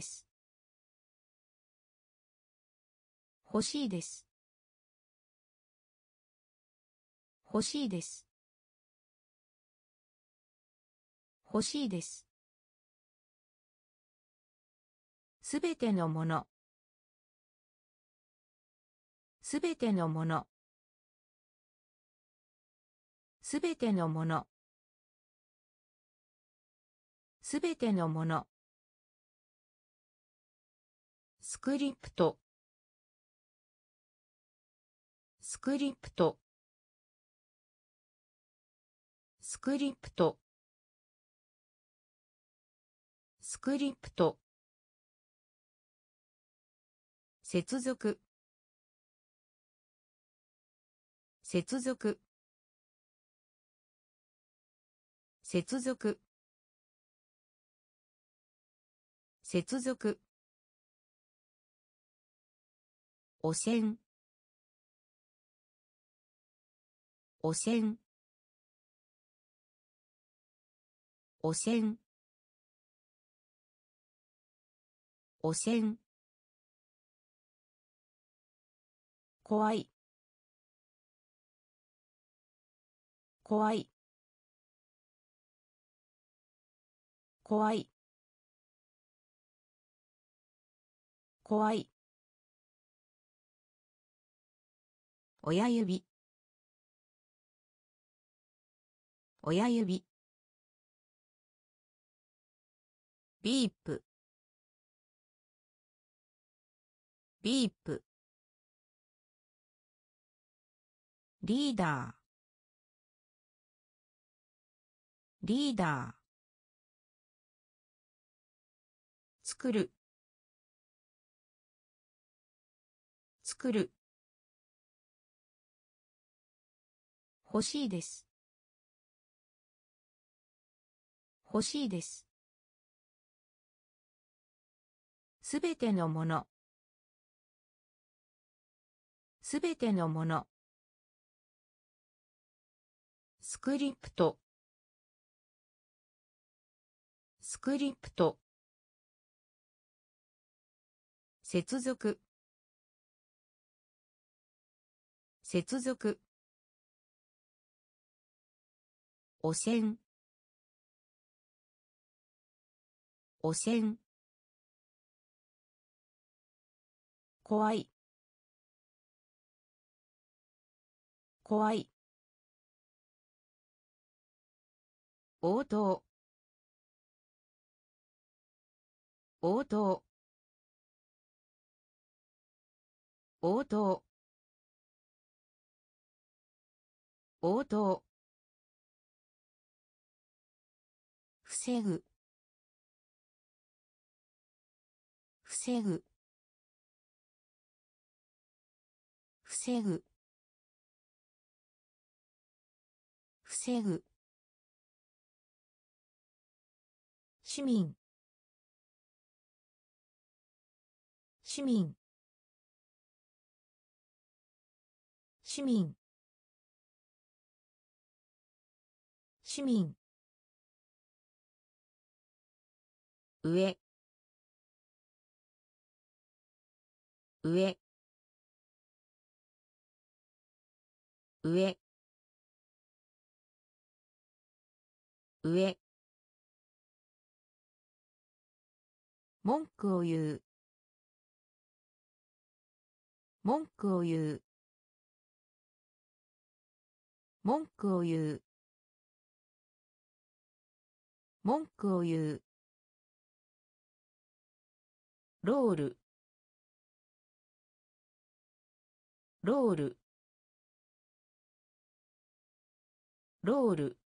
欲しいです、 欲しいです。欲しいです。すべてのもの。すべてのもの。すべてのもの。すべてのもの。スクリプト。スクリプト。スクリプト。スクリプト。接続。接続。接続。接続。汚染。汚染。汚染。汚染。怖い。怖い。怖い。怖い。親指。親指。ビープ。ビープ。リーダー。リーダー。作る。作る。欲しいです。欲しいです。すべてのもの。すべてのもの。スクリプト。スクリプト。接続。接続。汚染。汚染。怖い。怖い。応答。応答。応答。応答。防ぐ。防ぐ。防ぐ。防ぐ。市民。市民。市民。市民。上。上。上。上。文句を言う。文句を言う。文句を言う。文句を言う。ロール。ロール。ロール。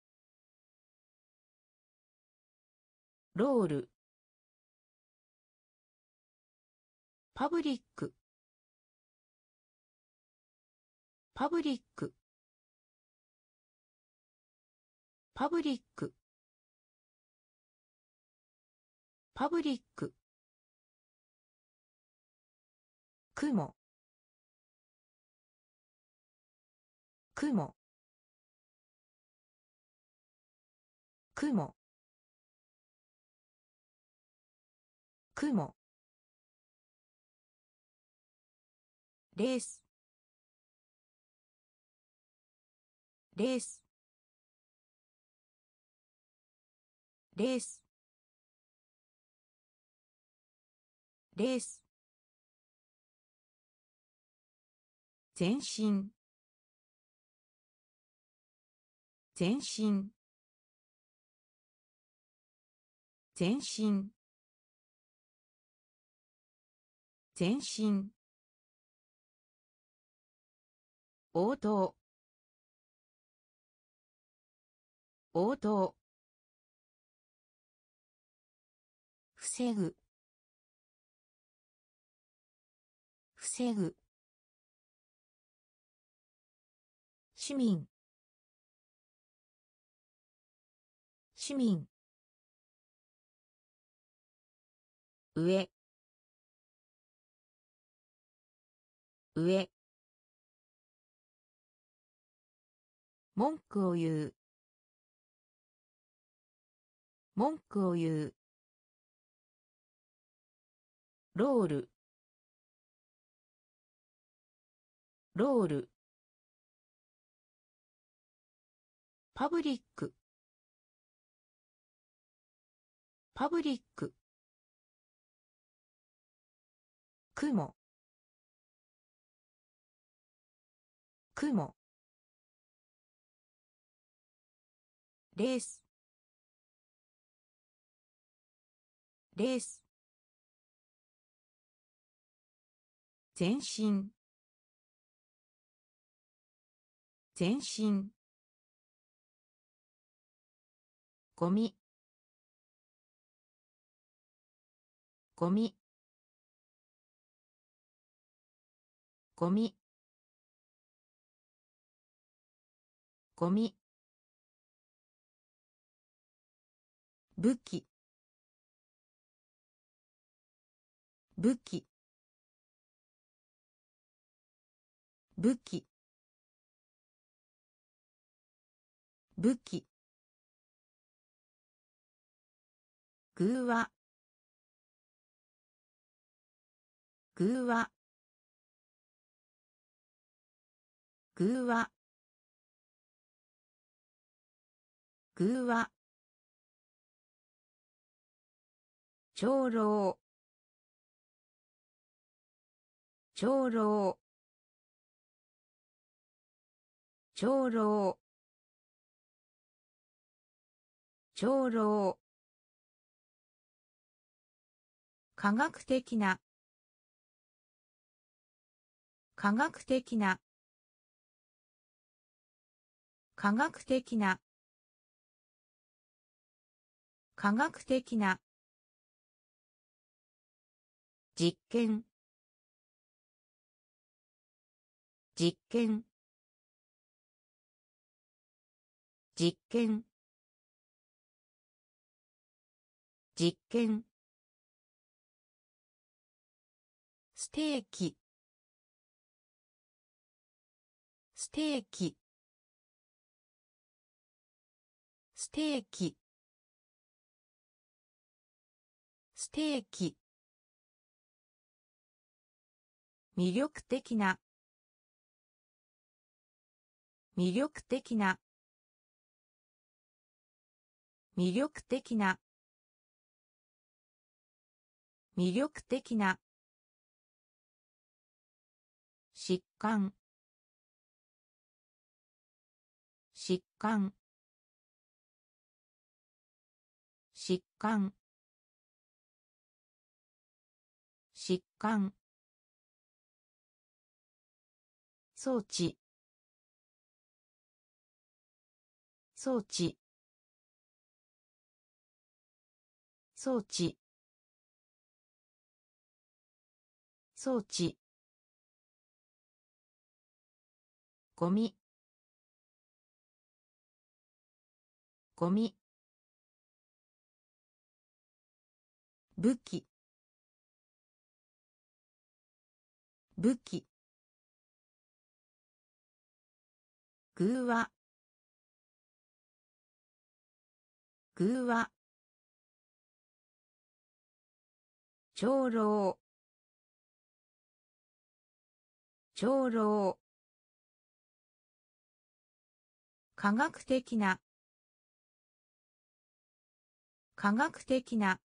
ロール。パブリック。パブリック。パブリック。パブリック。雲。雲。雲。雲。レース。 レースレースレース全身全身全身全身応答応答防ぐ防ぐ市民市民上上文句を言う文句を言うロールロールパブリックパブリック雲雲レースレース全身全身ゴミゴミゴミゴミ武器武器武器武器偶話偶話偶話偶話長老長老長老長老科学的な科学的な科学的な科学的な実験実験実験実験ステーキステーキステーキステーキ魅力的な魅力的な魅力的な魅力的な疾患疾患疾患疾患装置装置装置装置ゴミゴミ武器武器偶話偶話長老長老科学的な科学的な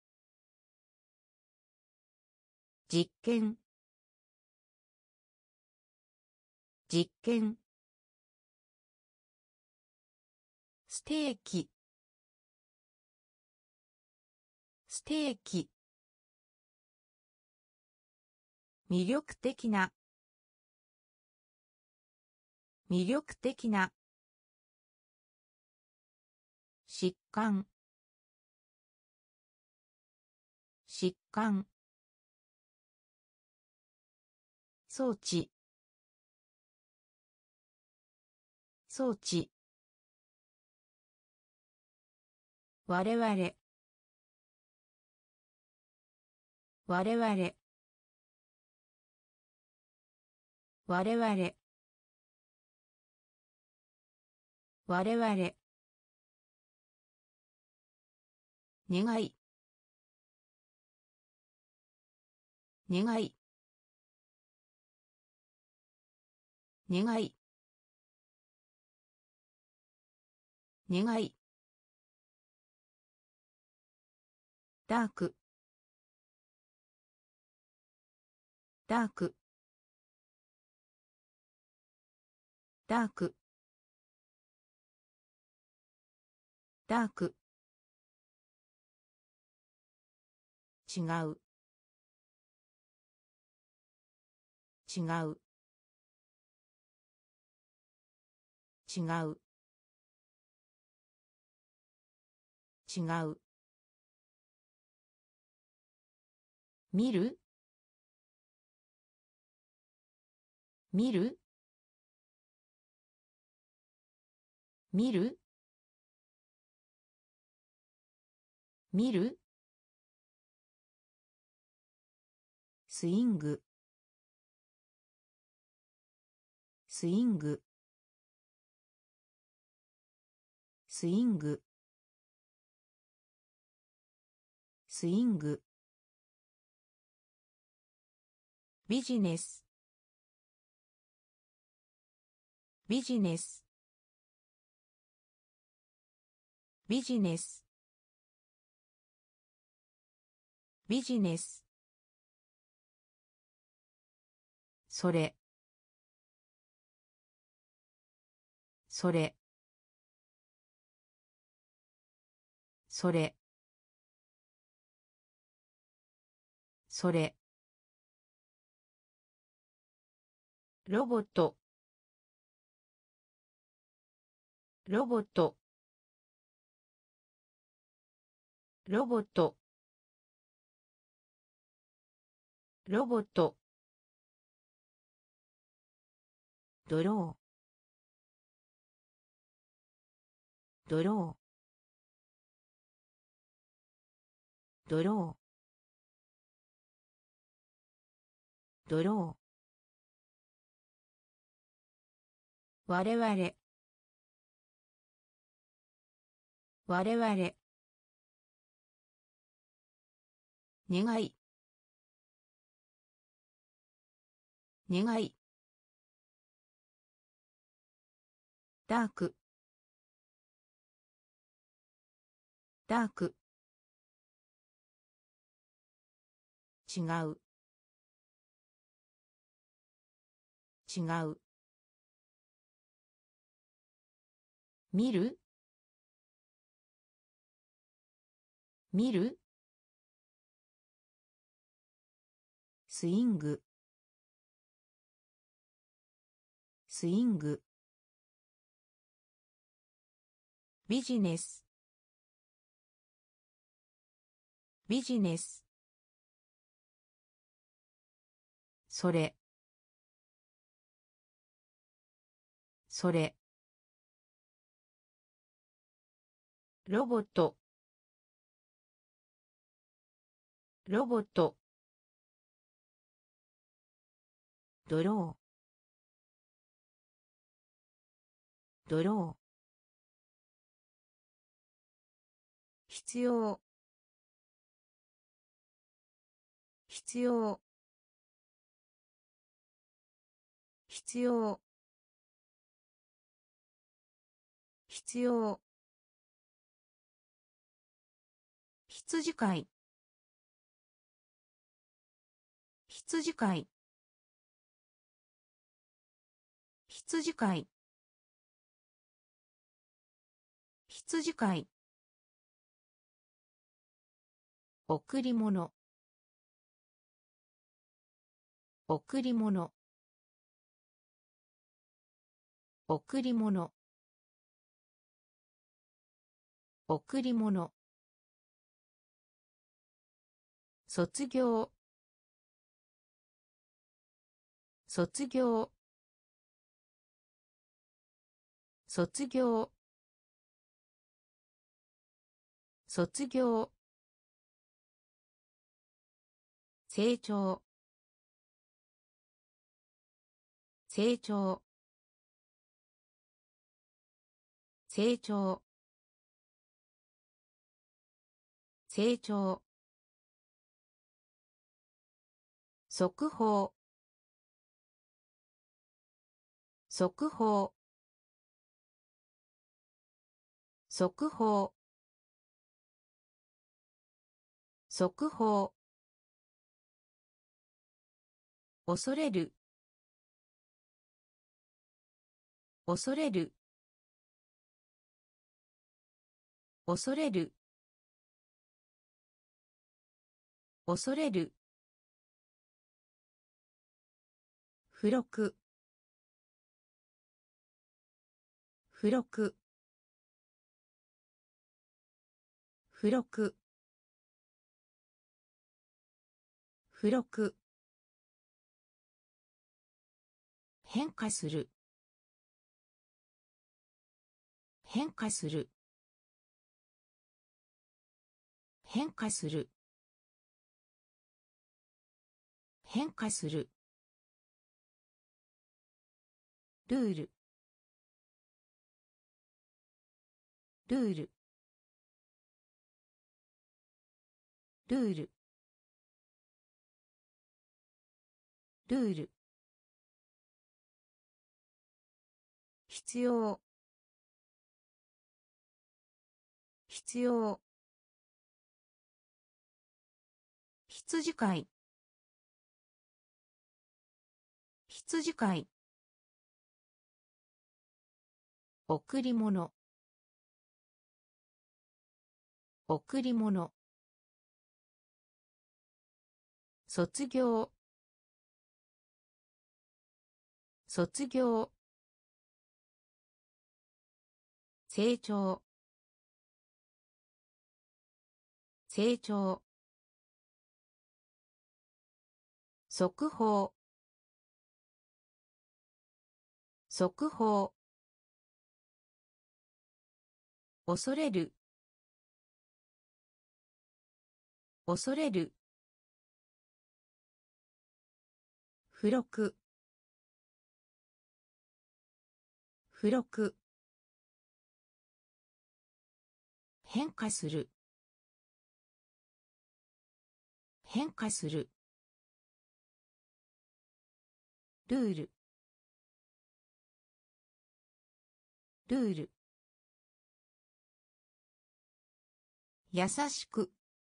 実験実験ステーキステーキ魅力的な魅力的な疾患疾患装置装置我々我々我々我々願い願い願い願いダークダークダークダーク違う違う違う違う見る見る見る見るスイングスイングスイングスイングビジネスビジネスビジネスビジネスそれそれそれそれロボットロボットロボットロボットドロードロードロードロー我々我々願い願いダークダーク違う違う見る見るスイングスイングビジネスビジネスそれそれロボットロボットドロードロー必要必要必要必要、羊飼い、羊飼い、羊飼い、羊飼い、贈り物、贈り物、贈り物、贈り物、卒業、卒業、卒業、卒業、成長、成長、成長、成長、速報、速報、速報、速報、恐れる、恐れる、恐れる、恐れる、付録、付録、付録、付録、変化する、変化する、変化する、変化する、ルール、ルール、ルール、ルール、必要、必要、羊飼い、羊飼い、贈り物、贈り物、卒業、卒業、成長、成長、速報、速報、恐れる、恐れる、付録、付録、変化する、変化する、ルール、ルール、優しく、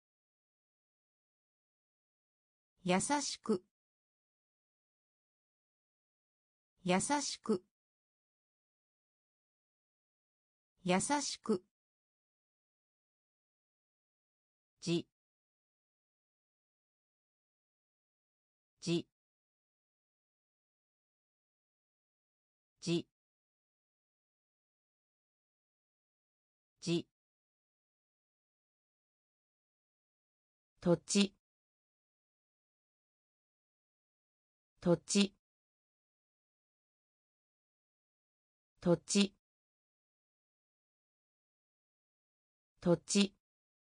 優しく、優しく、優しく、じ、じ、じ、じ、土地、土地、土地、土地、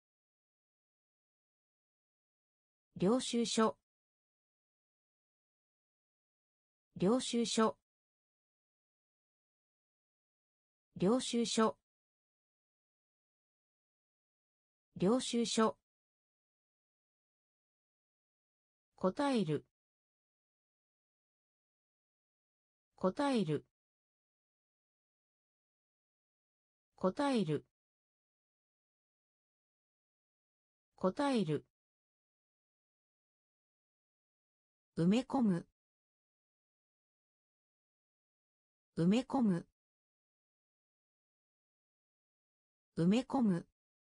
領収書、領収書、領収書、領収書、答える、答える、 答える答える埋め込む埋め込む埋め込む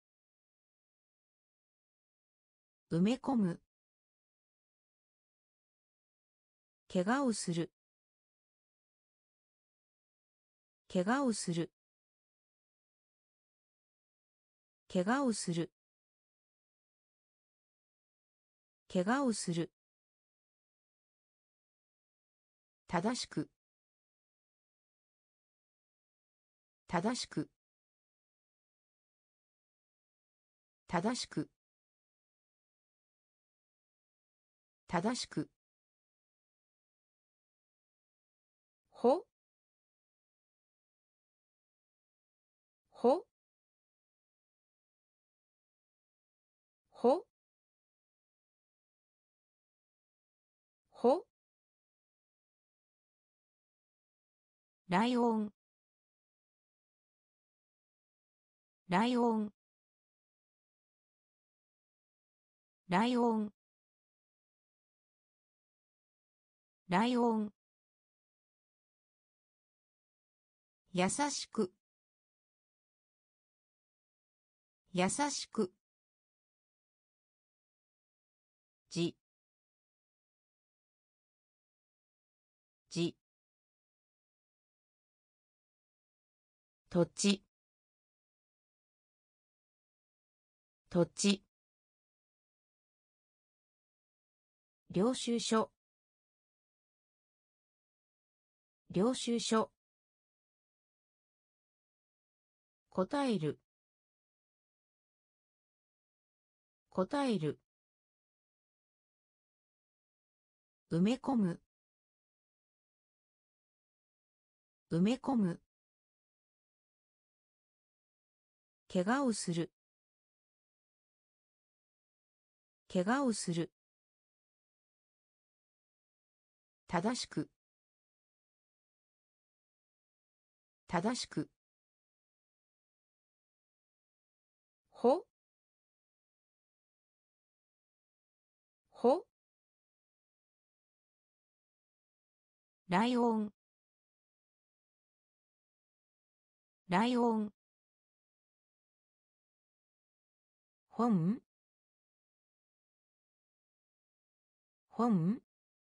埋め込む怪我をする怪我をする怪我をする怪我をする正しく正しく正しく正しくほほほほライオンライオンライオンライオン優しく優しくじじ土地土地領収書領収書答える答える埋め込む埋め込む怪我をする怪我をする正しく正しくほほライオンライオン本本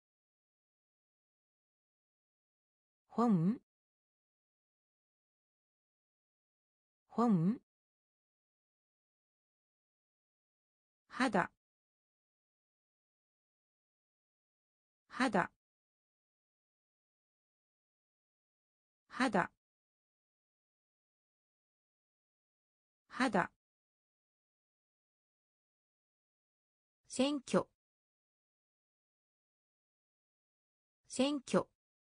本本肌肌肌肌選挙選挙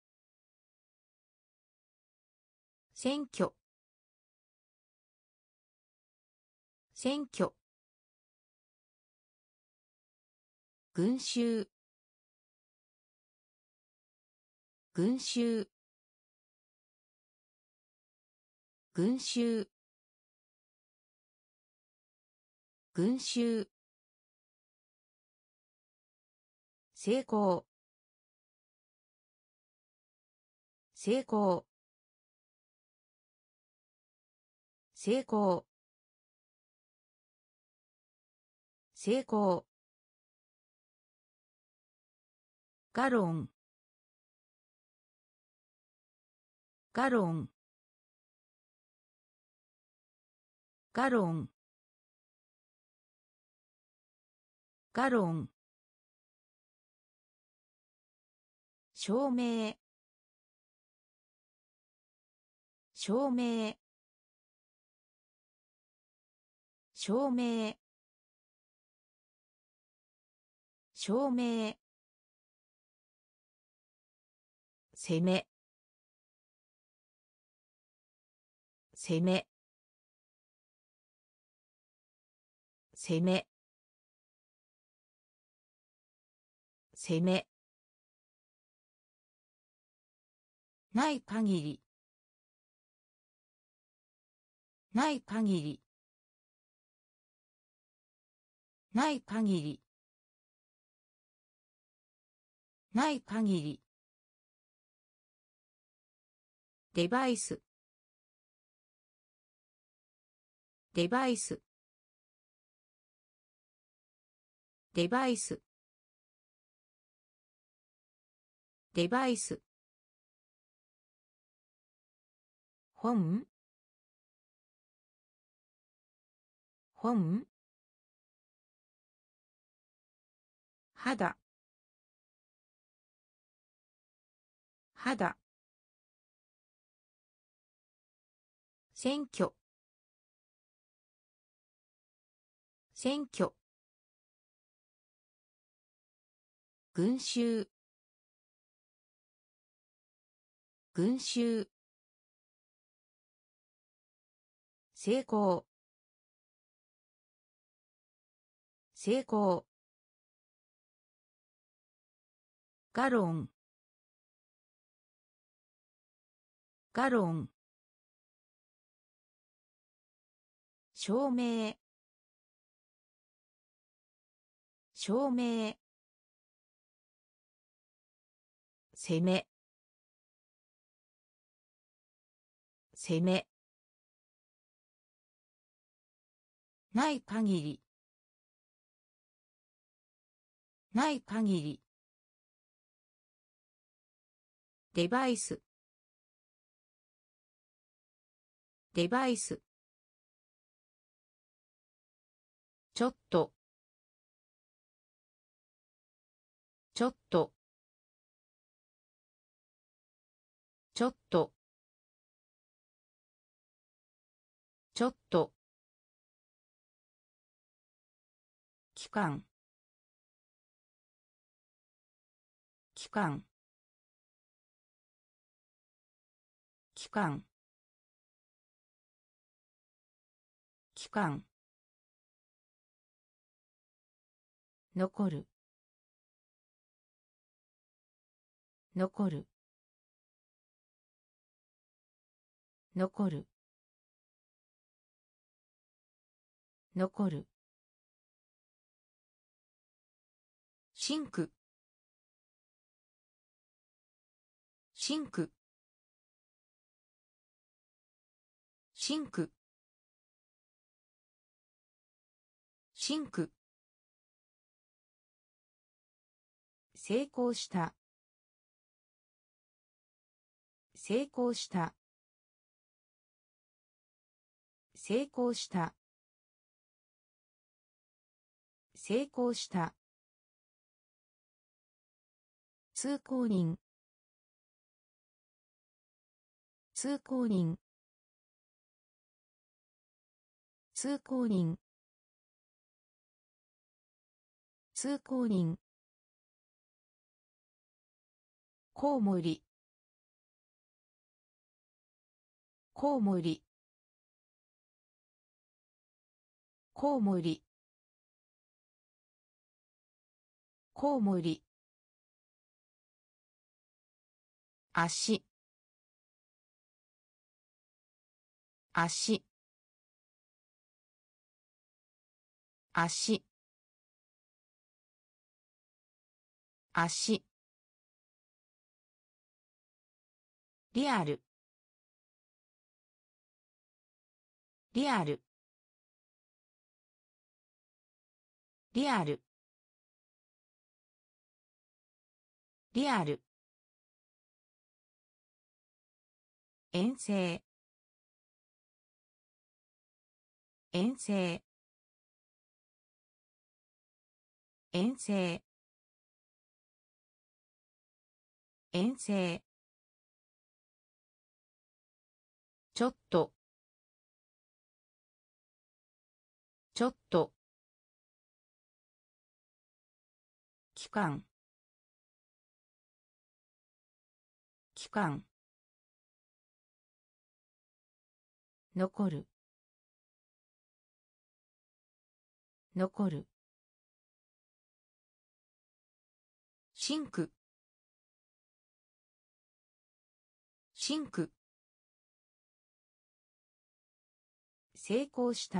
選挙選挙群衆群衆群衆群衆成功成功成功成功ガロンガロンガロンガロン証明証明証明証明攻め攻め攻め攻めない限りない限りない限りない限りデバイスデバイスデバイスデバイス本本肌肌選挙選挙群衆群衆成功成功ガロンガロン証明証明攻め攻めない限りない限りデバイスデバイスちょっとちょっとちょっとちょっと期間期間期間期間残る残る残る残るシンクシンクシンクシンク成功した成功した成功した成功した通行人通行人通行人通行人コウモリコウモリコウモリコウモリ足足足足リアルリアルリアルリアル遠征遠征遠征遠征ちょっとちょっと期間期間残る残るシンクシンク成功した。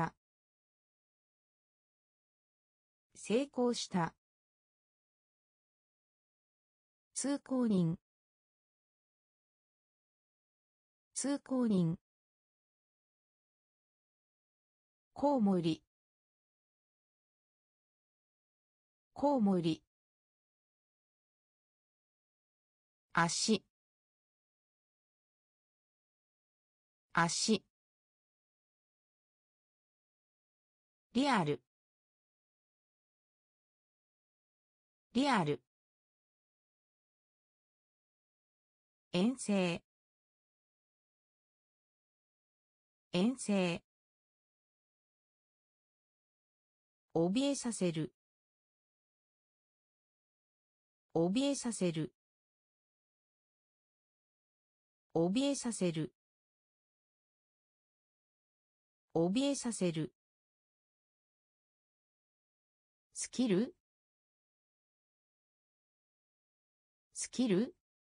成功した。通行人。通行人。コウモリ。コウモリ。足。足。リアル。リアル。遠征。遠征。怯えさせる。怯えさせる。怯えさせる。怯えさせる。スキル。スキル。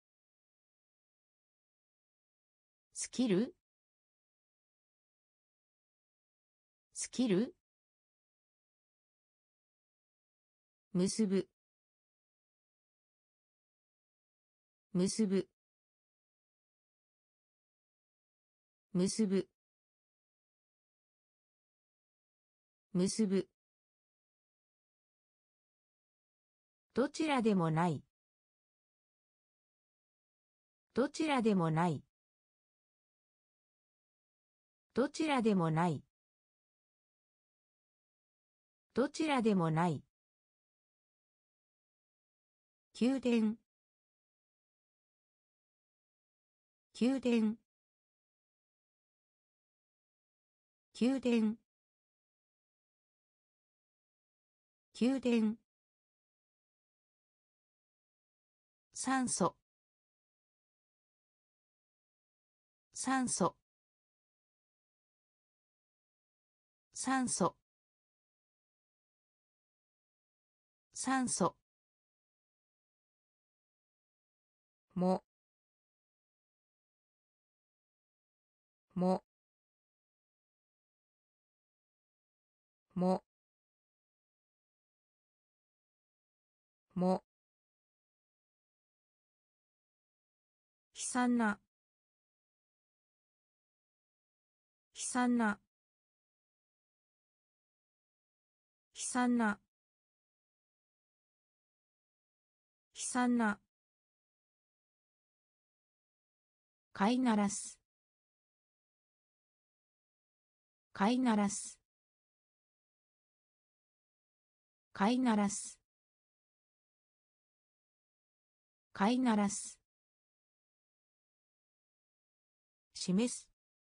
スキル。スキル。結ぶ。結ぶ。結ぶ。結ぶ。どちらでもない。どちらでもない。どちらでもない。どちらでもない。宮殿。宮殿。宮殿。宮殿。酸素。酸素。酸素。酸素。も。も。も。も。悲惨な。悲惨な。悲惨な。悲惨な。飼いならす。飼いならす。飼いならす。飼いならす。示す。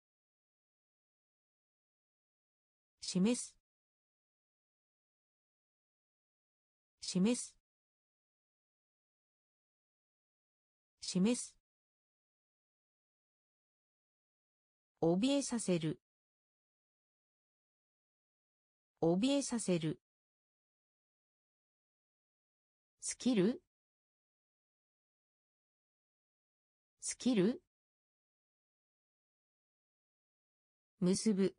示す。示す。示す。怯えさせる。怯えさせる。スキル。スキル。結ぶ。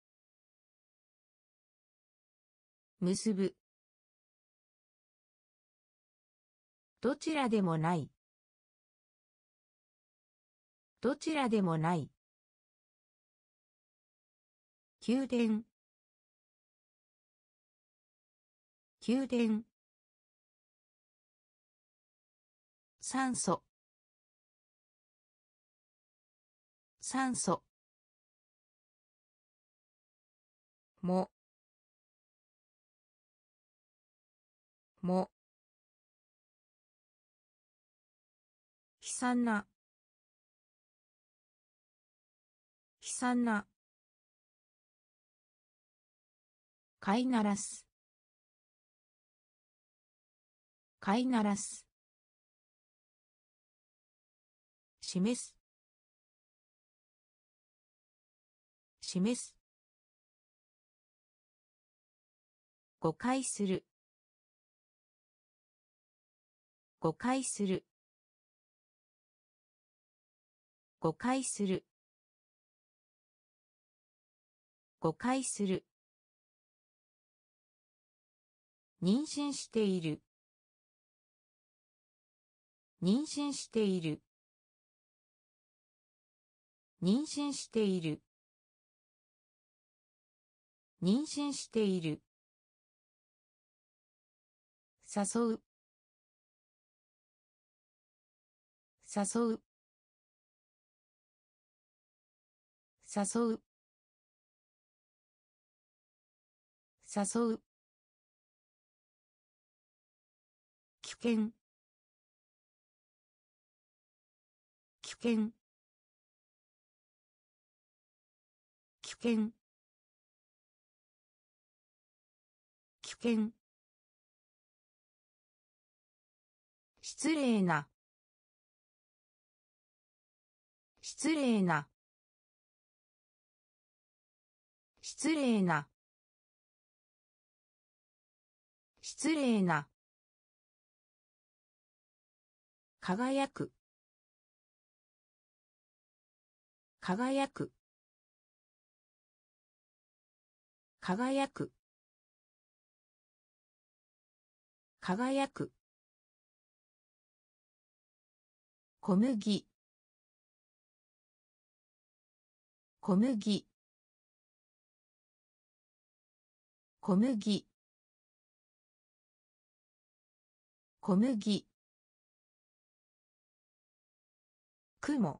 結ぶ。どちらでもない。どちらでもない。宮殿。宮殿。酸素。酸素。も。も。悲惨な。悲惨な。飼いならす。飼いならす。示す。示す。誤解する。誤解する。誤解する。 誤解する。妊娠している。妊娠している。妊娠している。妊娠している。誘う。誘う。誘う。誘う。危険。危険。危険。危険。失礼な。失礼な。失礼な。失礼な。輝く。輝く。輝く。輝く。小麦。小麦。小麦。小麦。雲。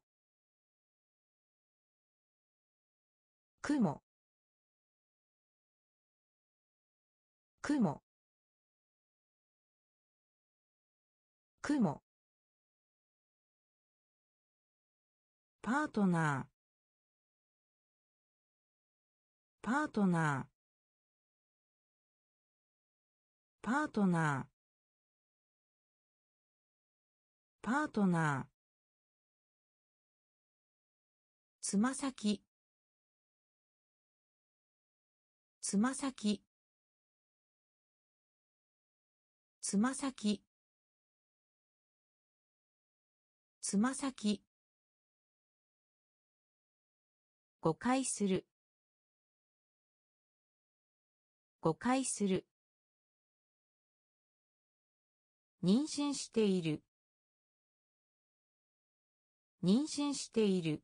雲。雲。雲。パートナー。パートナー。パートナー。パートナー。つま先。つま先。つま先。つま先。誤解する。誤解する。妊娠している。妊娠している。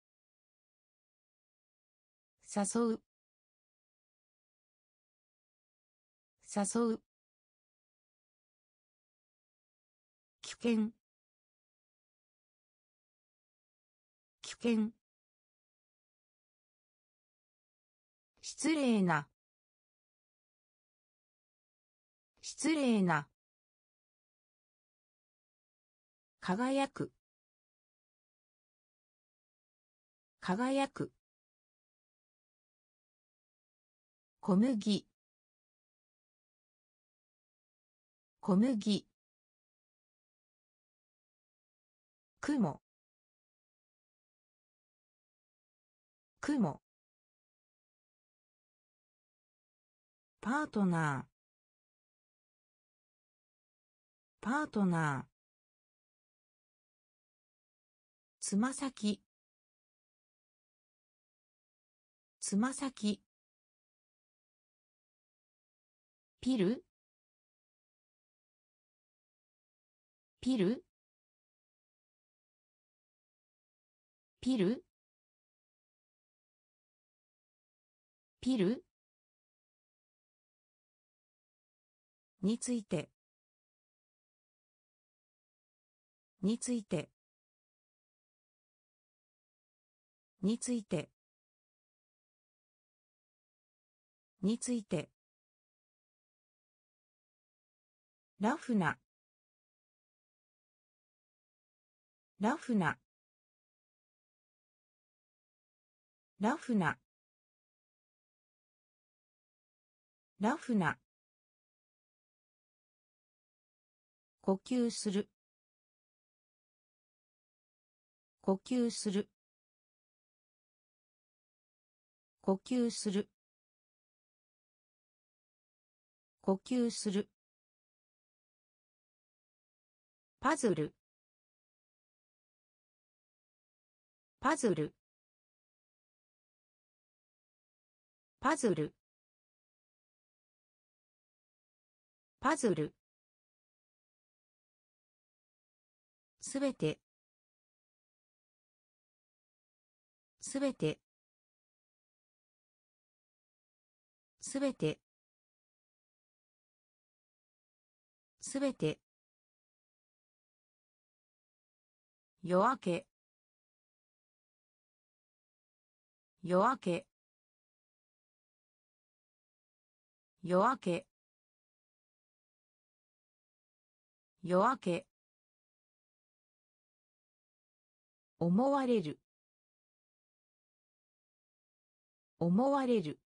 誘う。誘う。危険。危険。失礼な。失礼な。輝く。輝く。小麦。小麦。雲。雲。パートナー。パートナー。つま先。つま先。ピル。ピル。ピル。ピル。について。について。について。について。ラフな。ラフな。ラフな。ラフな。呼吸する。呼吸する。呼吸する。呼吸する。パズル。パズル。 パズルパズルすべてすべてすべてすべて夜明け夜明け夜明け夜明け思われる思われる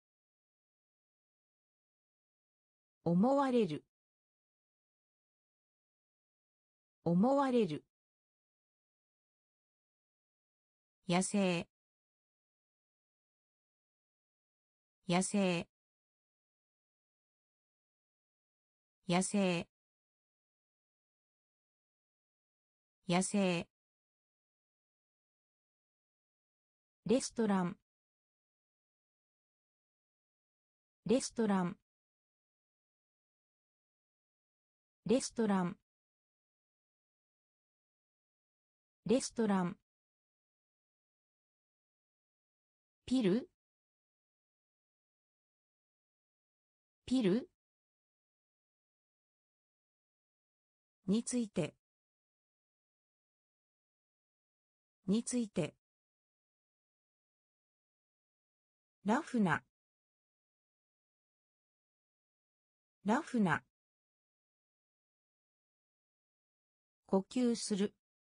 思われる思われる野生野生野生野生レストランレストランレストランレストランピルピルについてについてラフなラフな呼吸する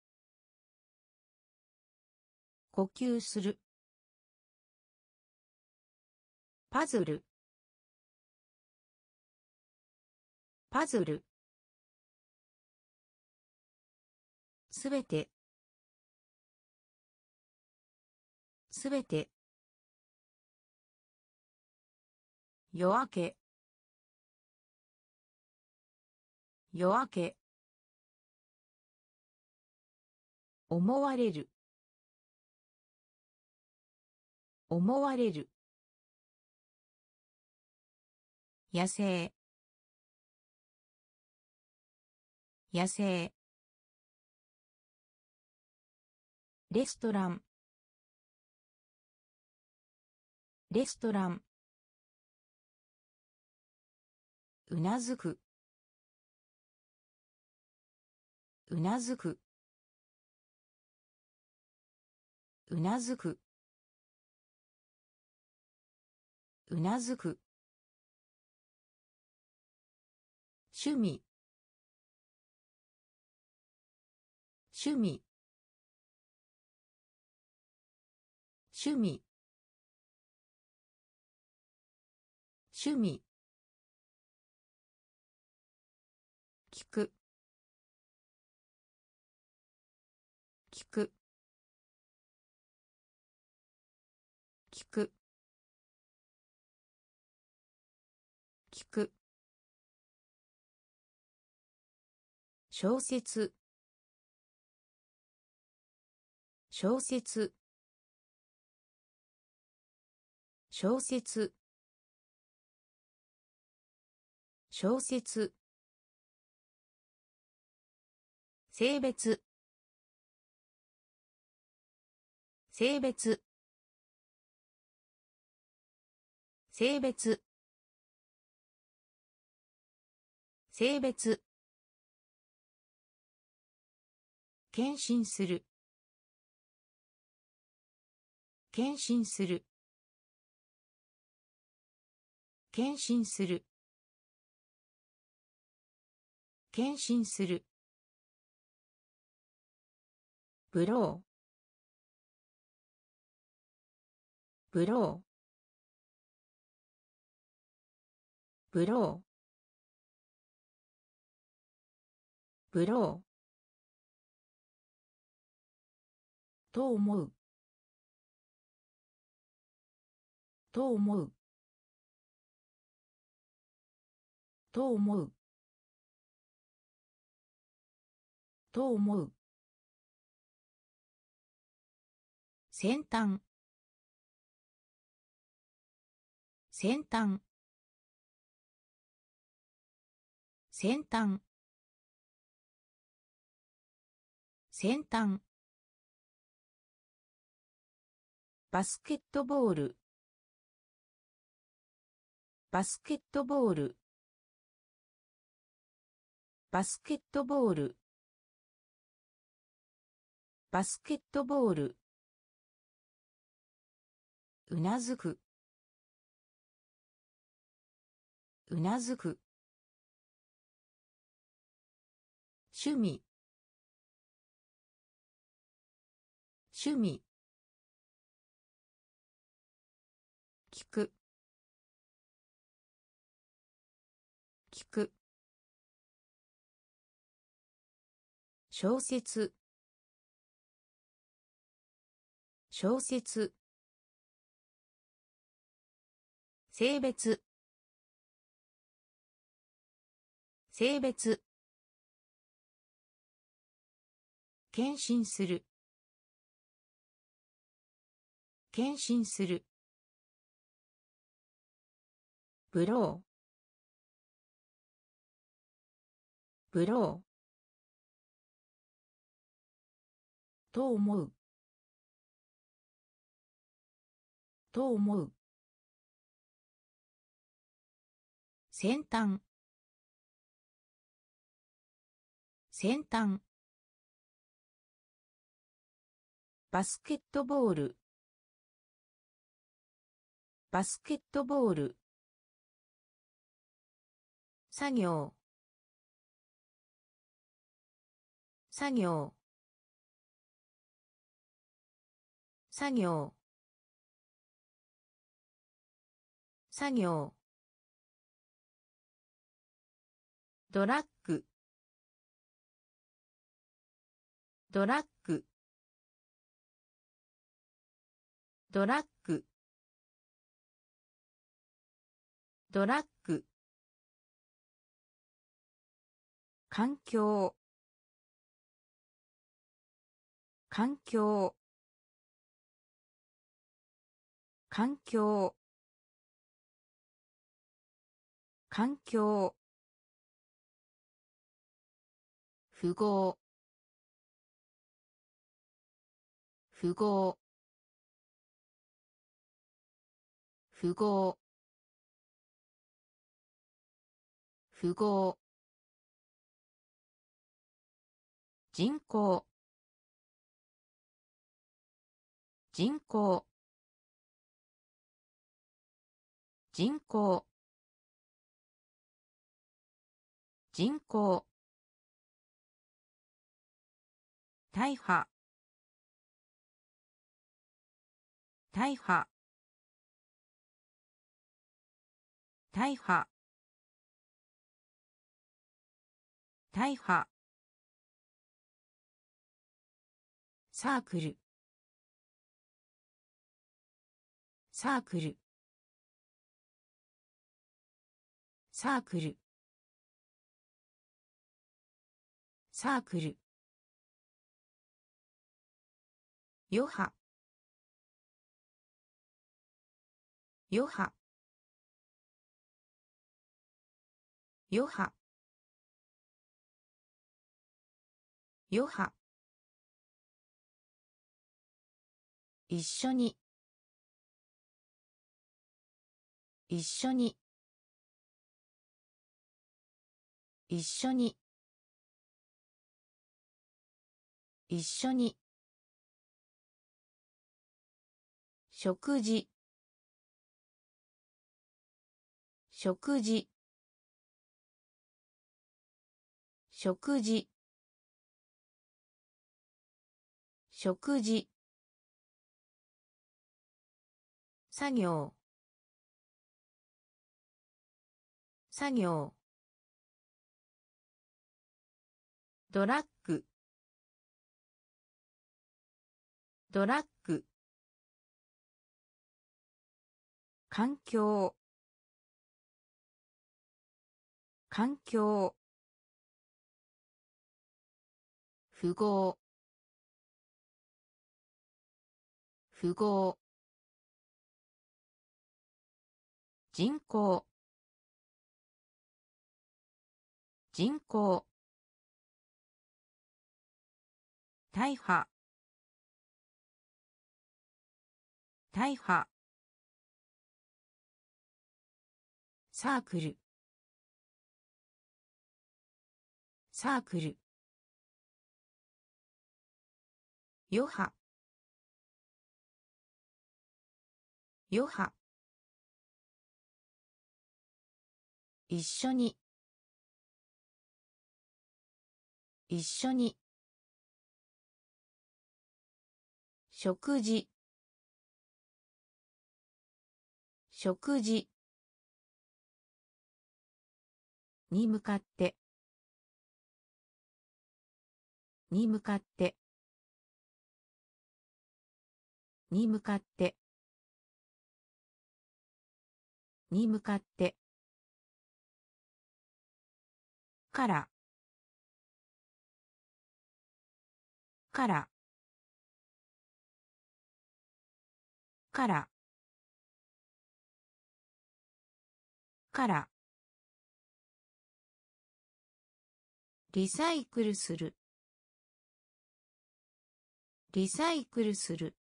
呼吸するパズルパズルすべてすべて夜明け夜明け思われる思われる野生野生レストランレストランうなずくうなずくうなずくうなずく趣味趣味趣味趣味聞く聞く聞く聞く小説小説小説小説性別性別性別性別献身する献身する献身する献身するブローブローブローブローと思うと思うと思うと思う先端先端先端先端バスケットボールバスケットボールバスケットボールバスケットボールうなずくうなずく趣味趣味聞く聞く小説小説性別性別献身する献身するブローブローと思うと思う先端先端バスケットボールバスケットボール作業作業作業作業ドラッグドラッグドラッグドラッグ環境環境環境環境符号符号符号符号人口人口人口人口大破大破大破大破サークルサークルサークルサークル余波余波余波余波一緒に一緒に一緒に一緒に食事食事食事食事作業作業ドラッグドラッグ環境環境符号符号人口人口大破大破サークルサークル余波余波一緒に一緒に食事食事に向かってに向かってに向かってに向かってからからからからリサイクルするリサイクルする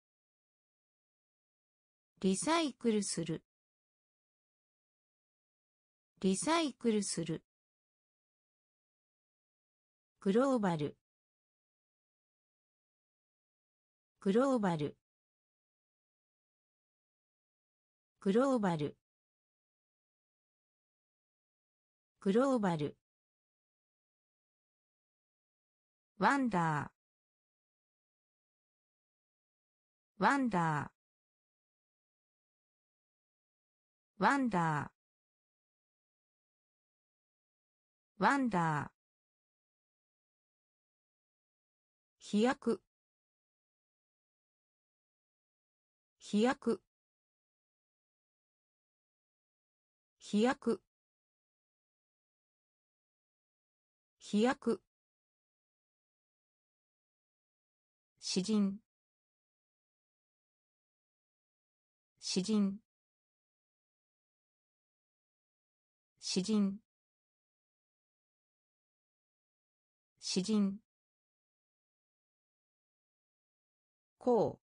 リサイクルするリサイクルするグローバルグローバルグローバルグローバルワンダーワンダーワンダーワンダー飛躍飛躍飛躍飛躍詩人詩人詩人詩人こう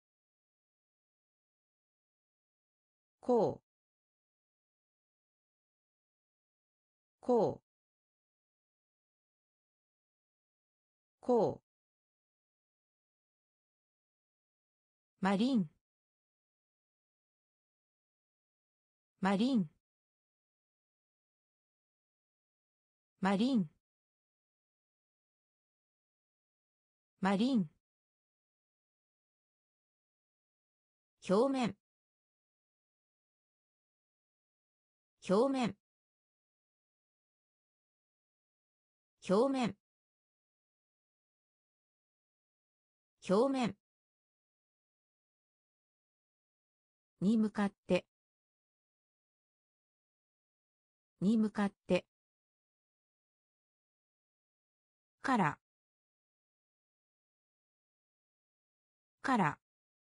こうこうこうマリンマリンマリンマリン表面表面表面表面に向かってに向かってからから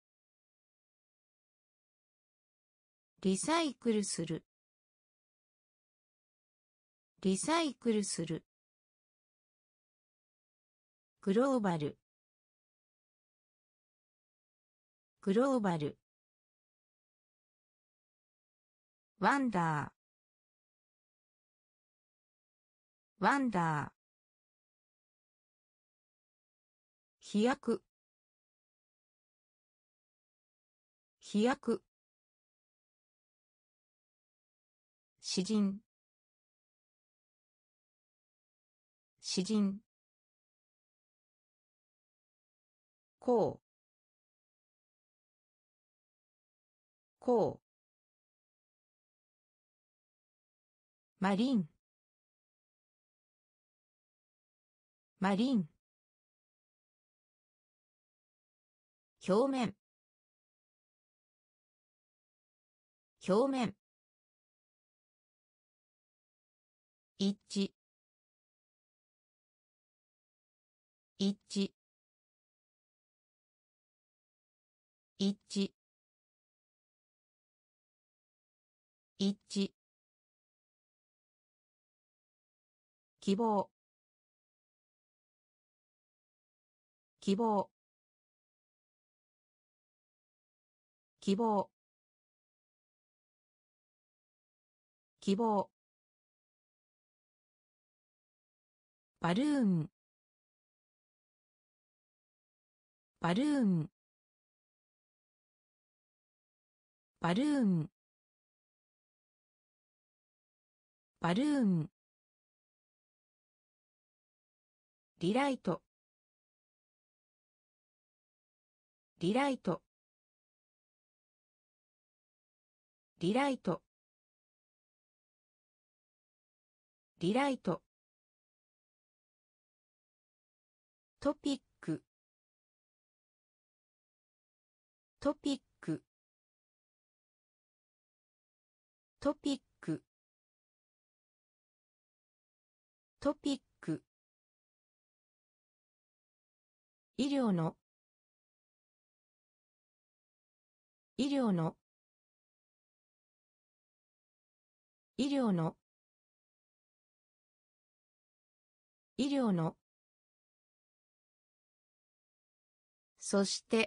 リサイクルするリサイクルするグローバルグローバルワンダーワンダー飛躍飛躍詩人詩人こうこうマリンマリン表面表面一致一致一致一致希望希望希望希望バルーンバルーンバルーンバルーンリライトリライトリライトリライトトピックトピックトピックトピック医療の医療の医療の医療のそして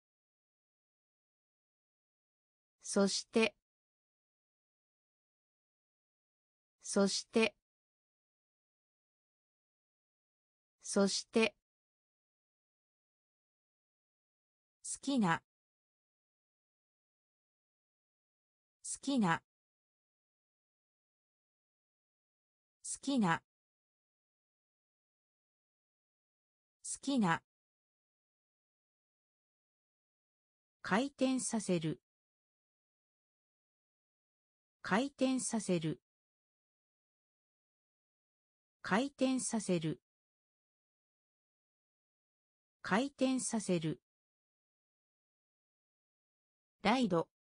そしてそしてそして好きな好きな好きな好きな回転させる回転させる回転させる回転させるライド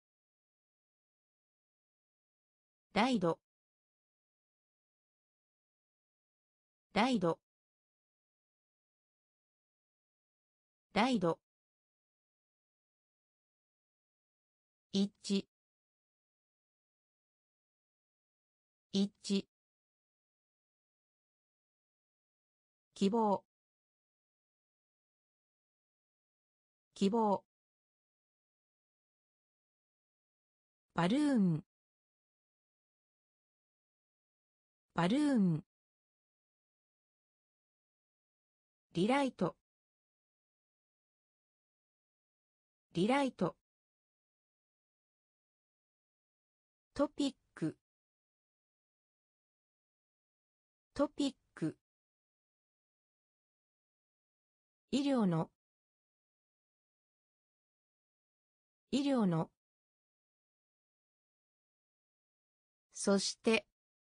ライドライドライド一致一致希望希望バルーンバルーンリライトリライトトピックトピック医療の医療のそして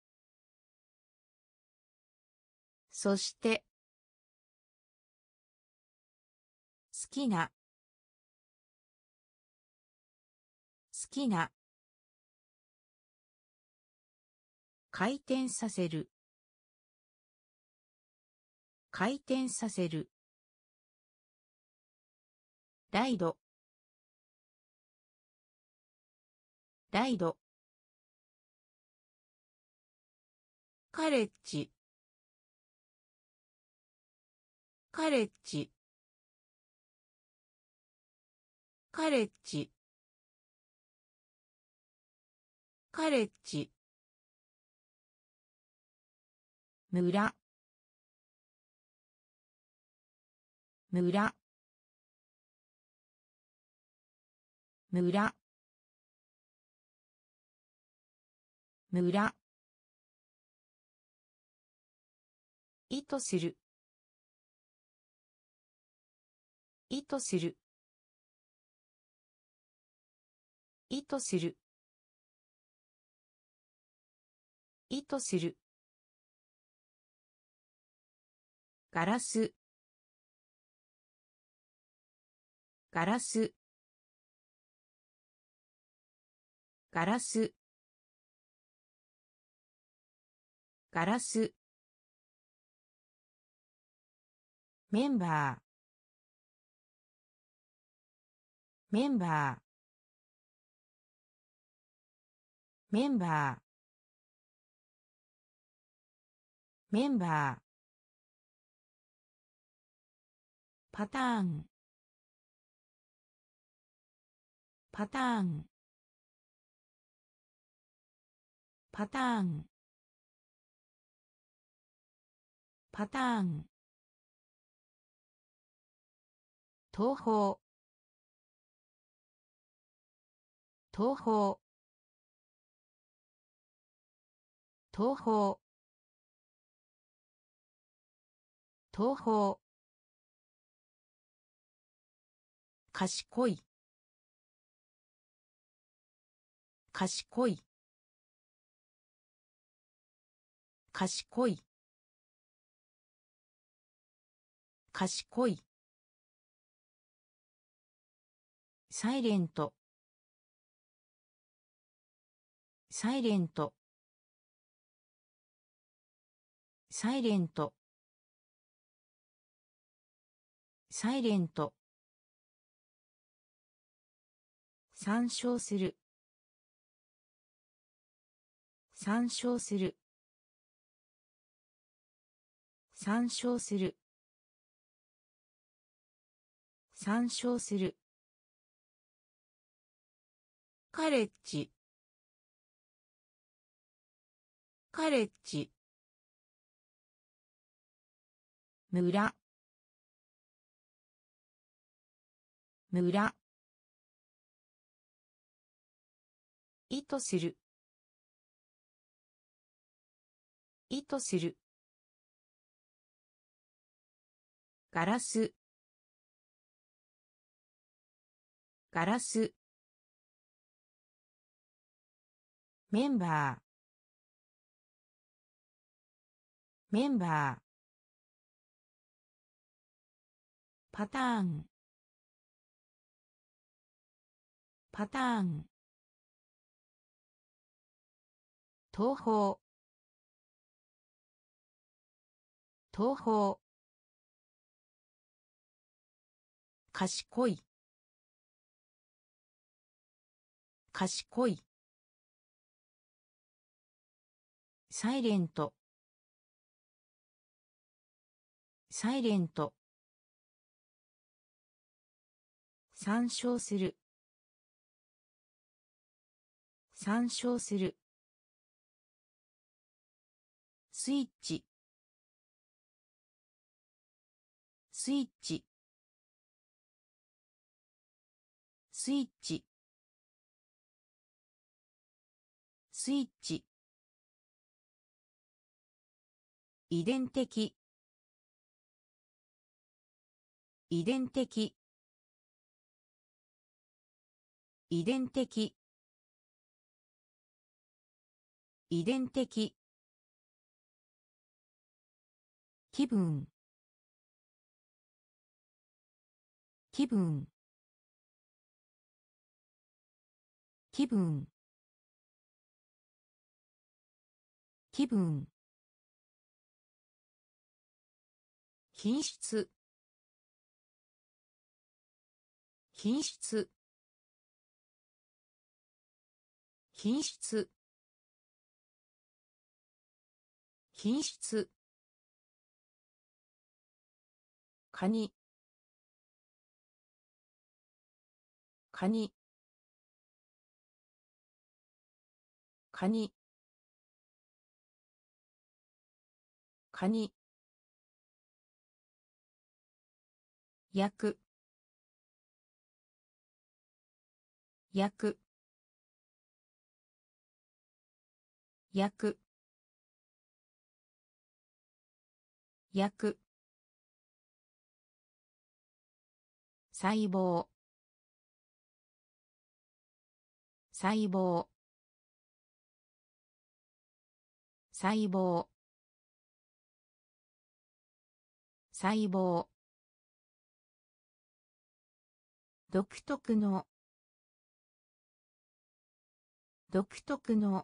そして好きな好きな回転させる回転させるライドライドカレッジカレッジカレッジカレッジ村村村村意図する意図する意図する意図するガラスガラスガラスガラスメンバーメンバーメンバーメンバーパターンパターンパターンパターン東方東方東方東方賢い賢い賢い賢いサイレントサイレントサイレントサイレント参照する参照する参照する参照するカレッジカレッジ村村意図する意図するガラスガラスメンバーメンバーパターンパターン東方東方賢い賢いサイレントサイレント参照する参照するスイッチスイッチスイッチスイッチ遺伝的遺伝的遺伝的遺伝的気分気分気分気分品質品質品質品質カニカニカニカニ焼く焼く焼く焼く細胞細胞細胞細胞独特の独特の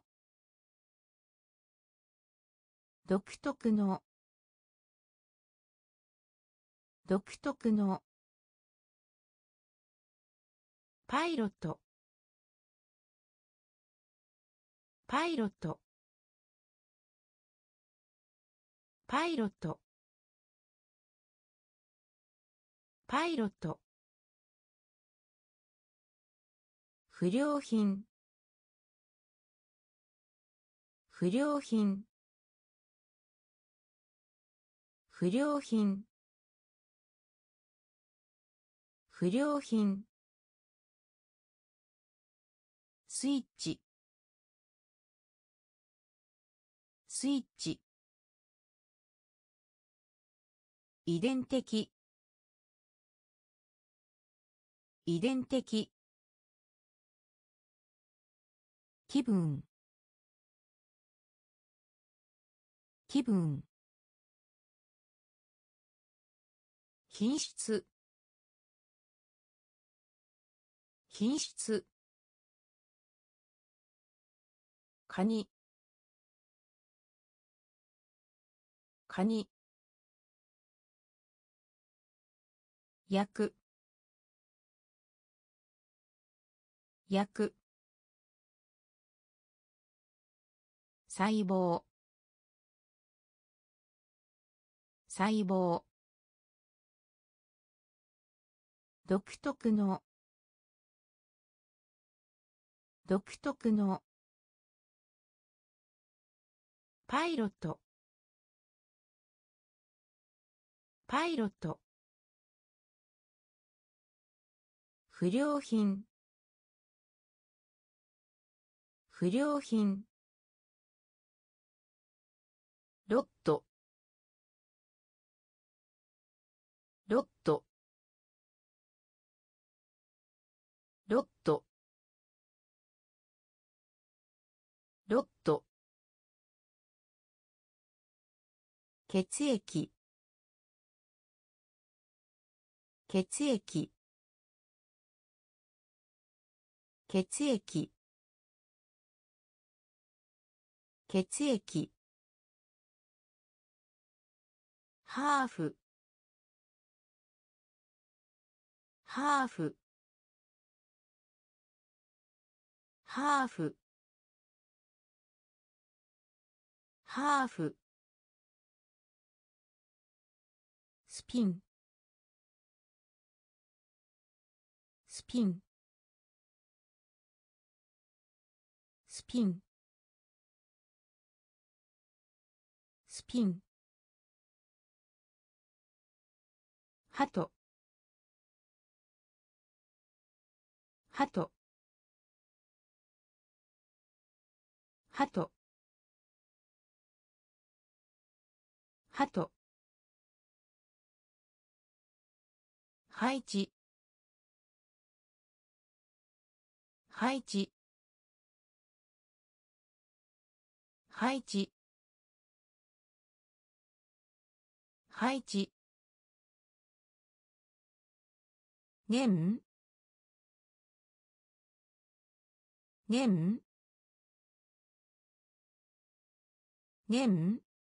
独特の独特のパイロットパイロットパイロットパイロット不良品不良品不良品不良品スイッチスイッチ遺伝的遺伝的気分気分品質品質カニカニ焼く焼く細胞細胞独特の独特のパイロットパイロット不良品不良品ロットロットロットロット血液血液血液血液ハーフハーフハーフハーフスピンスピンスピンスピンハトハトハトハト配置配置配置配置年年年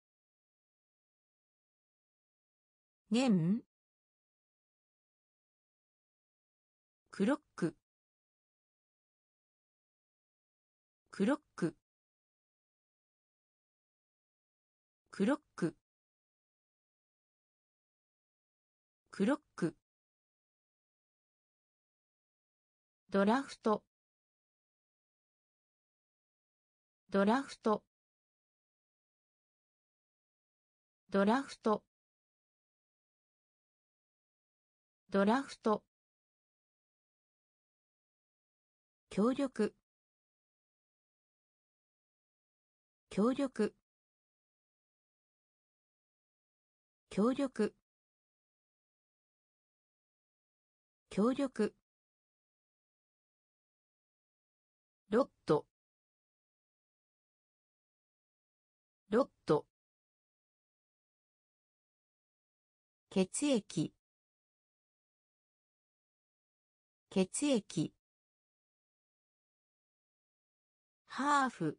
年クロッククロッククロッククロックドラフトドラフトドラフトドラフト協力協力協力協力ロットロット血液血液ハーフ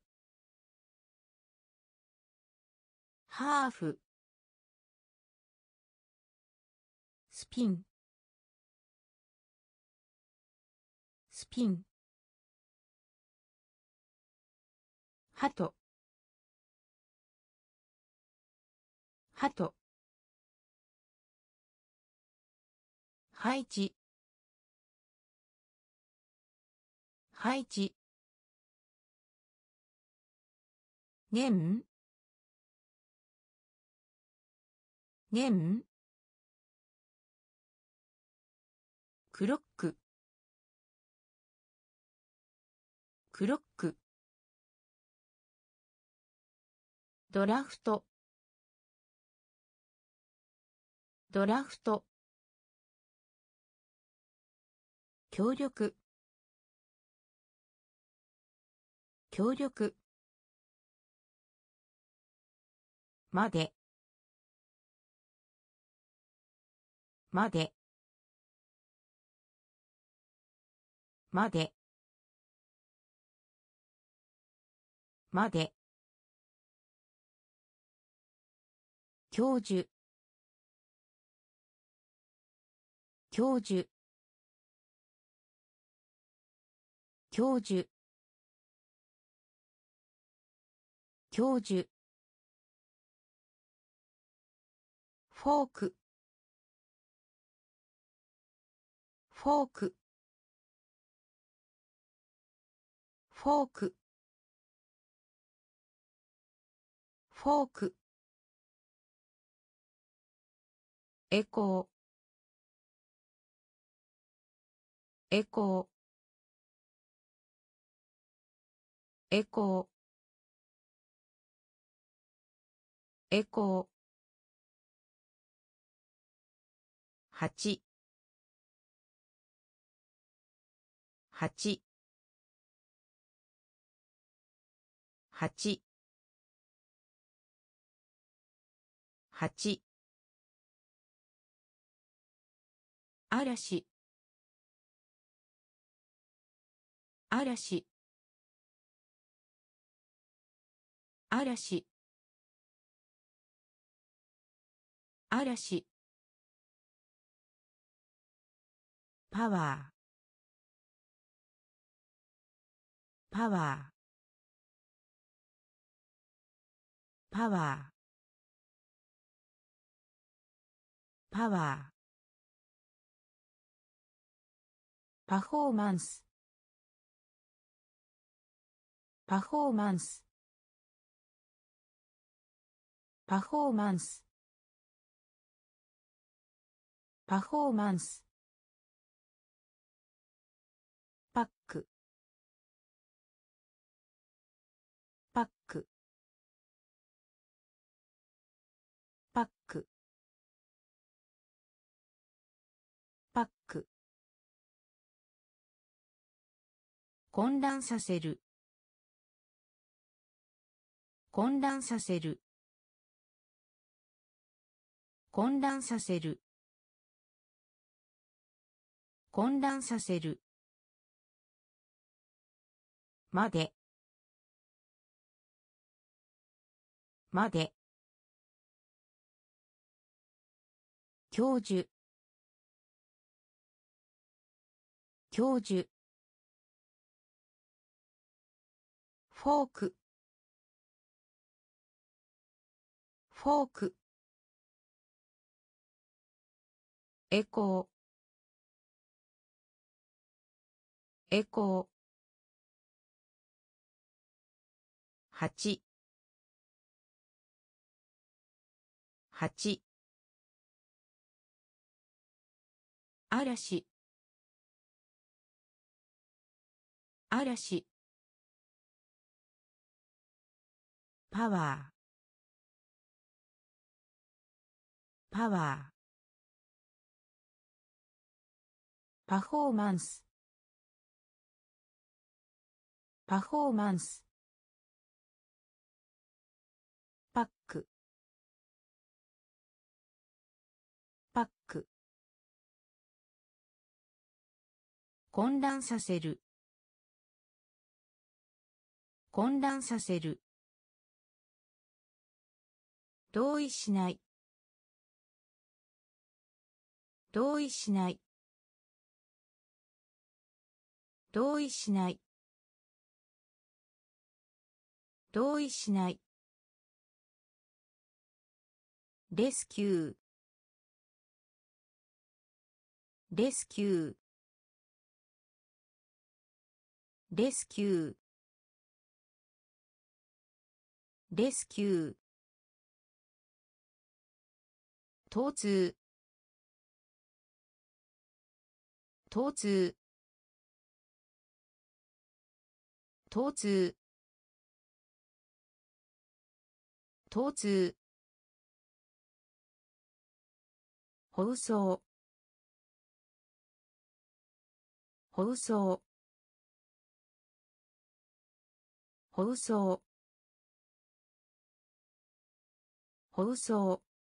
ハーフスピンスピンはとはと配置配置年年クロッククロックドラフトドラフト協力協力までまでまでまで教授教授教授教授フォークフォークフォークフォークエコーエコーエコーエコー八八八八嵐嵐嵐嵐パワーパワーパワーパワーパフォーマンスパフォーマンスパフォーマンスパフォーマンスパックパックパックパック混乱させる混乱させる混乱させる混乱させるまでまで教授教授フォークフォークエコーエコー八八嵐嵐パワーパワーパフォーマンスパフォーマンスパックパック混乱させる混乱させる同意しない同意しない同意しない同意しない。レスキューレスキューレスキューレスキュー疼痛疼痛疼痛疼痛放送放送放送放送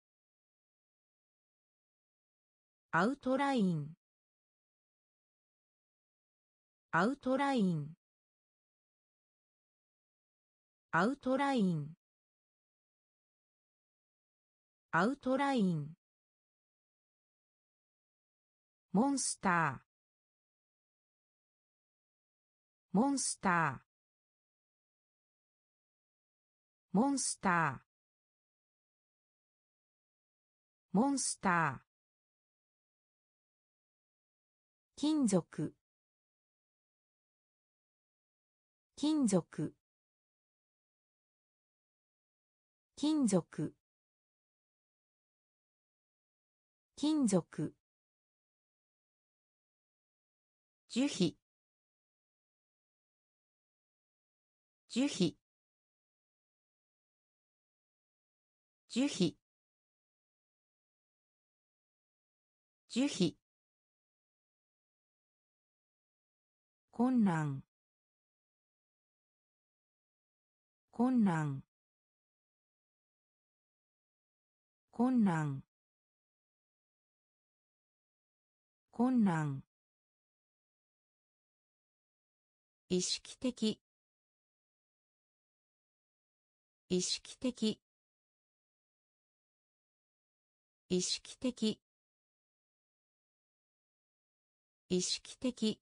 アウトラインアウトラインアウトラインアウトラインモンスターモンスターモンスターモンスター金属金属金属金属樹皮樹皮樹皮樹皮困難困難困難困難意識的意識的意識的意識的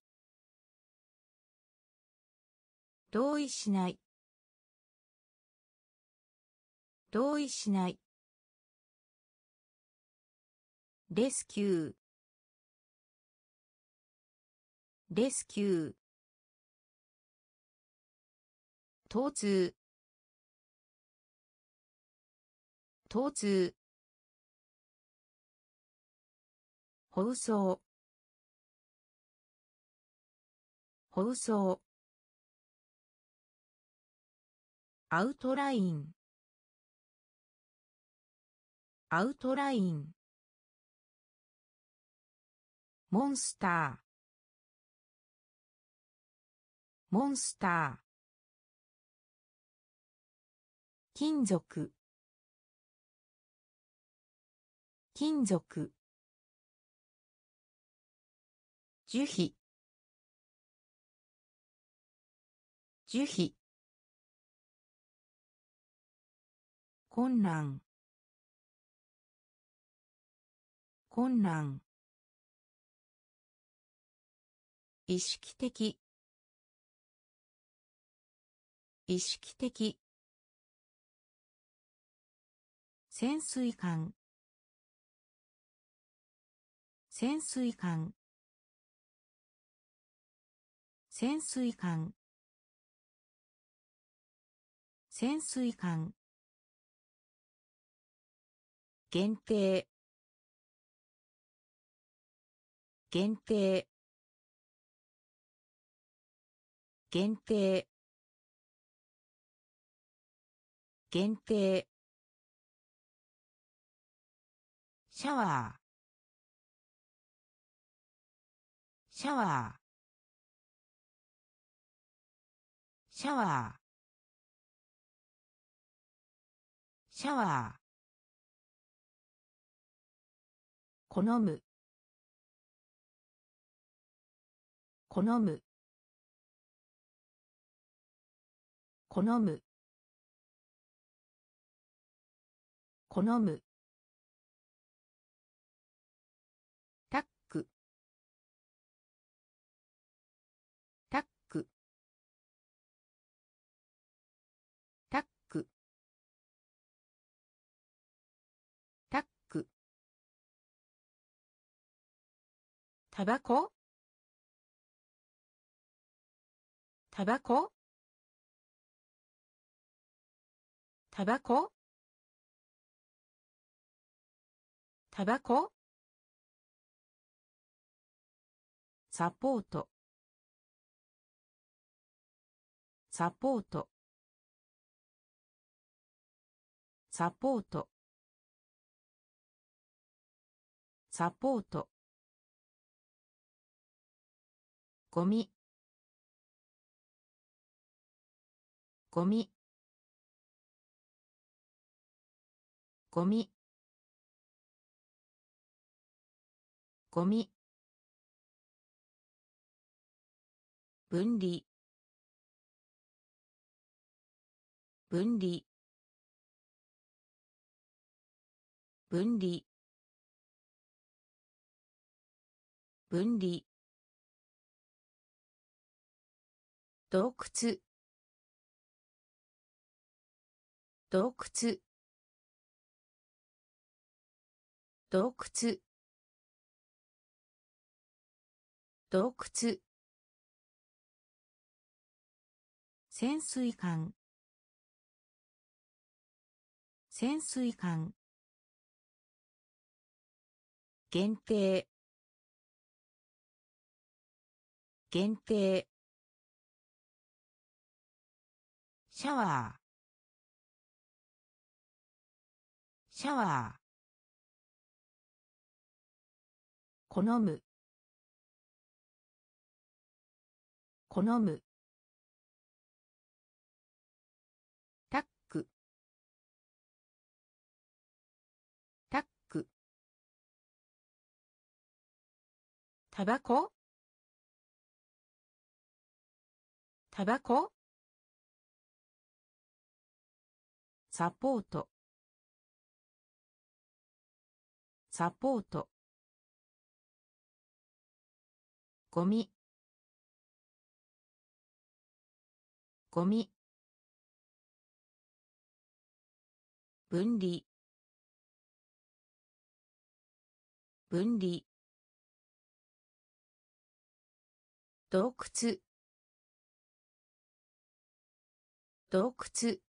同意しない同意しないレスキューレスキュー疼痛疼痛放送放送アウトラインアウトラインモンスターモンスター金属金属樹皮樹皮困難困難意識的意識的潜水艦潜水艦潜水艦潜水艦限定限定限定限定シャワーシャワーシャワーシャワー好む好む好む好むタックタックタバコタバコタバコタバコサポートサポートサポートサポートゴミゴミゴミゴミ分離分離分離分離洞窟洞窟洞窟洞窟潜水艦潜水艦限定限定シャワーシャワー好む好むタックタックタバコタバコサポートサポートゴミゴミ分離分離洞窟洞窟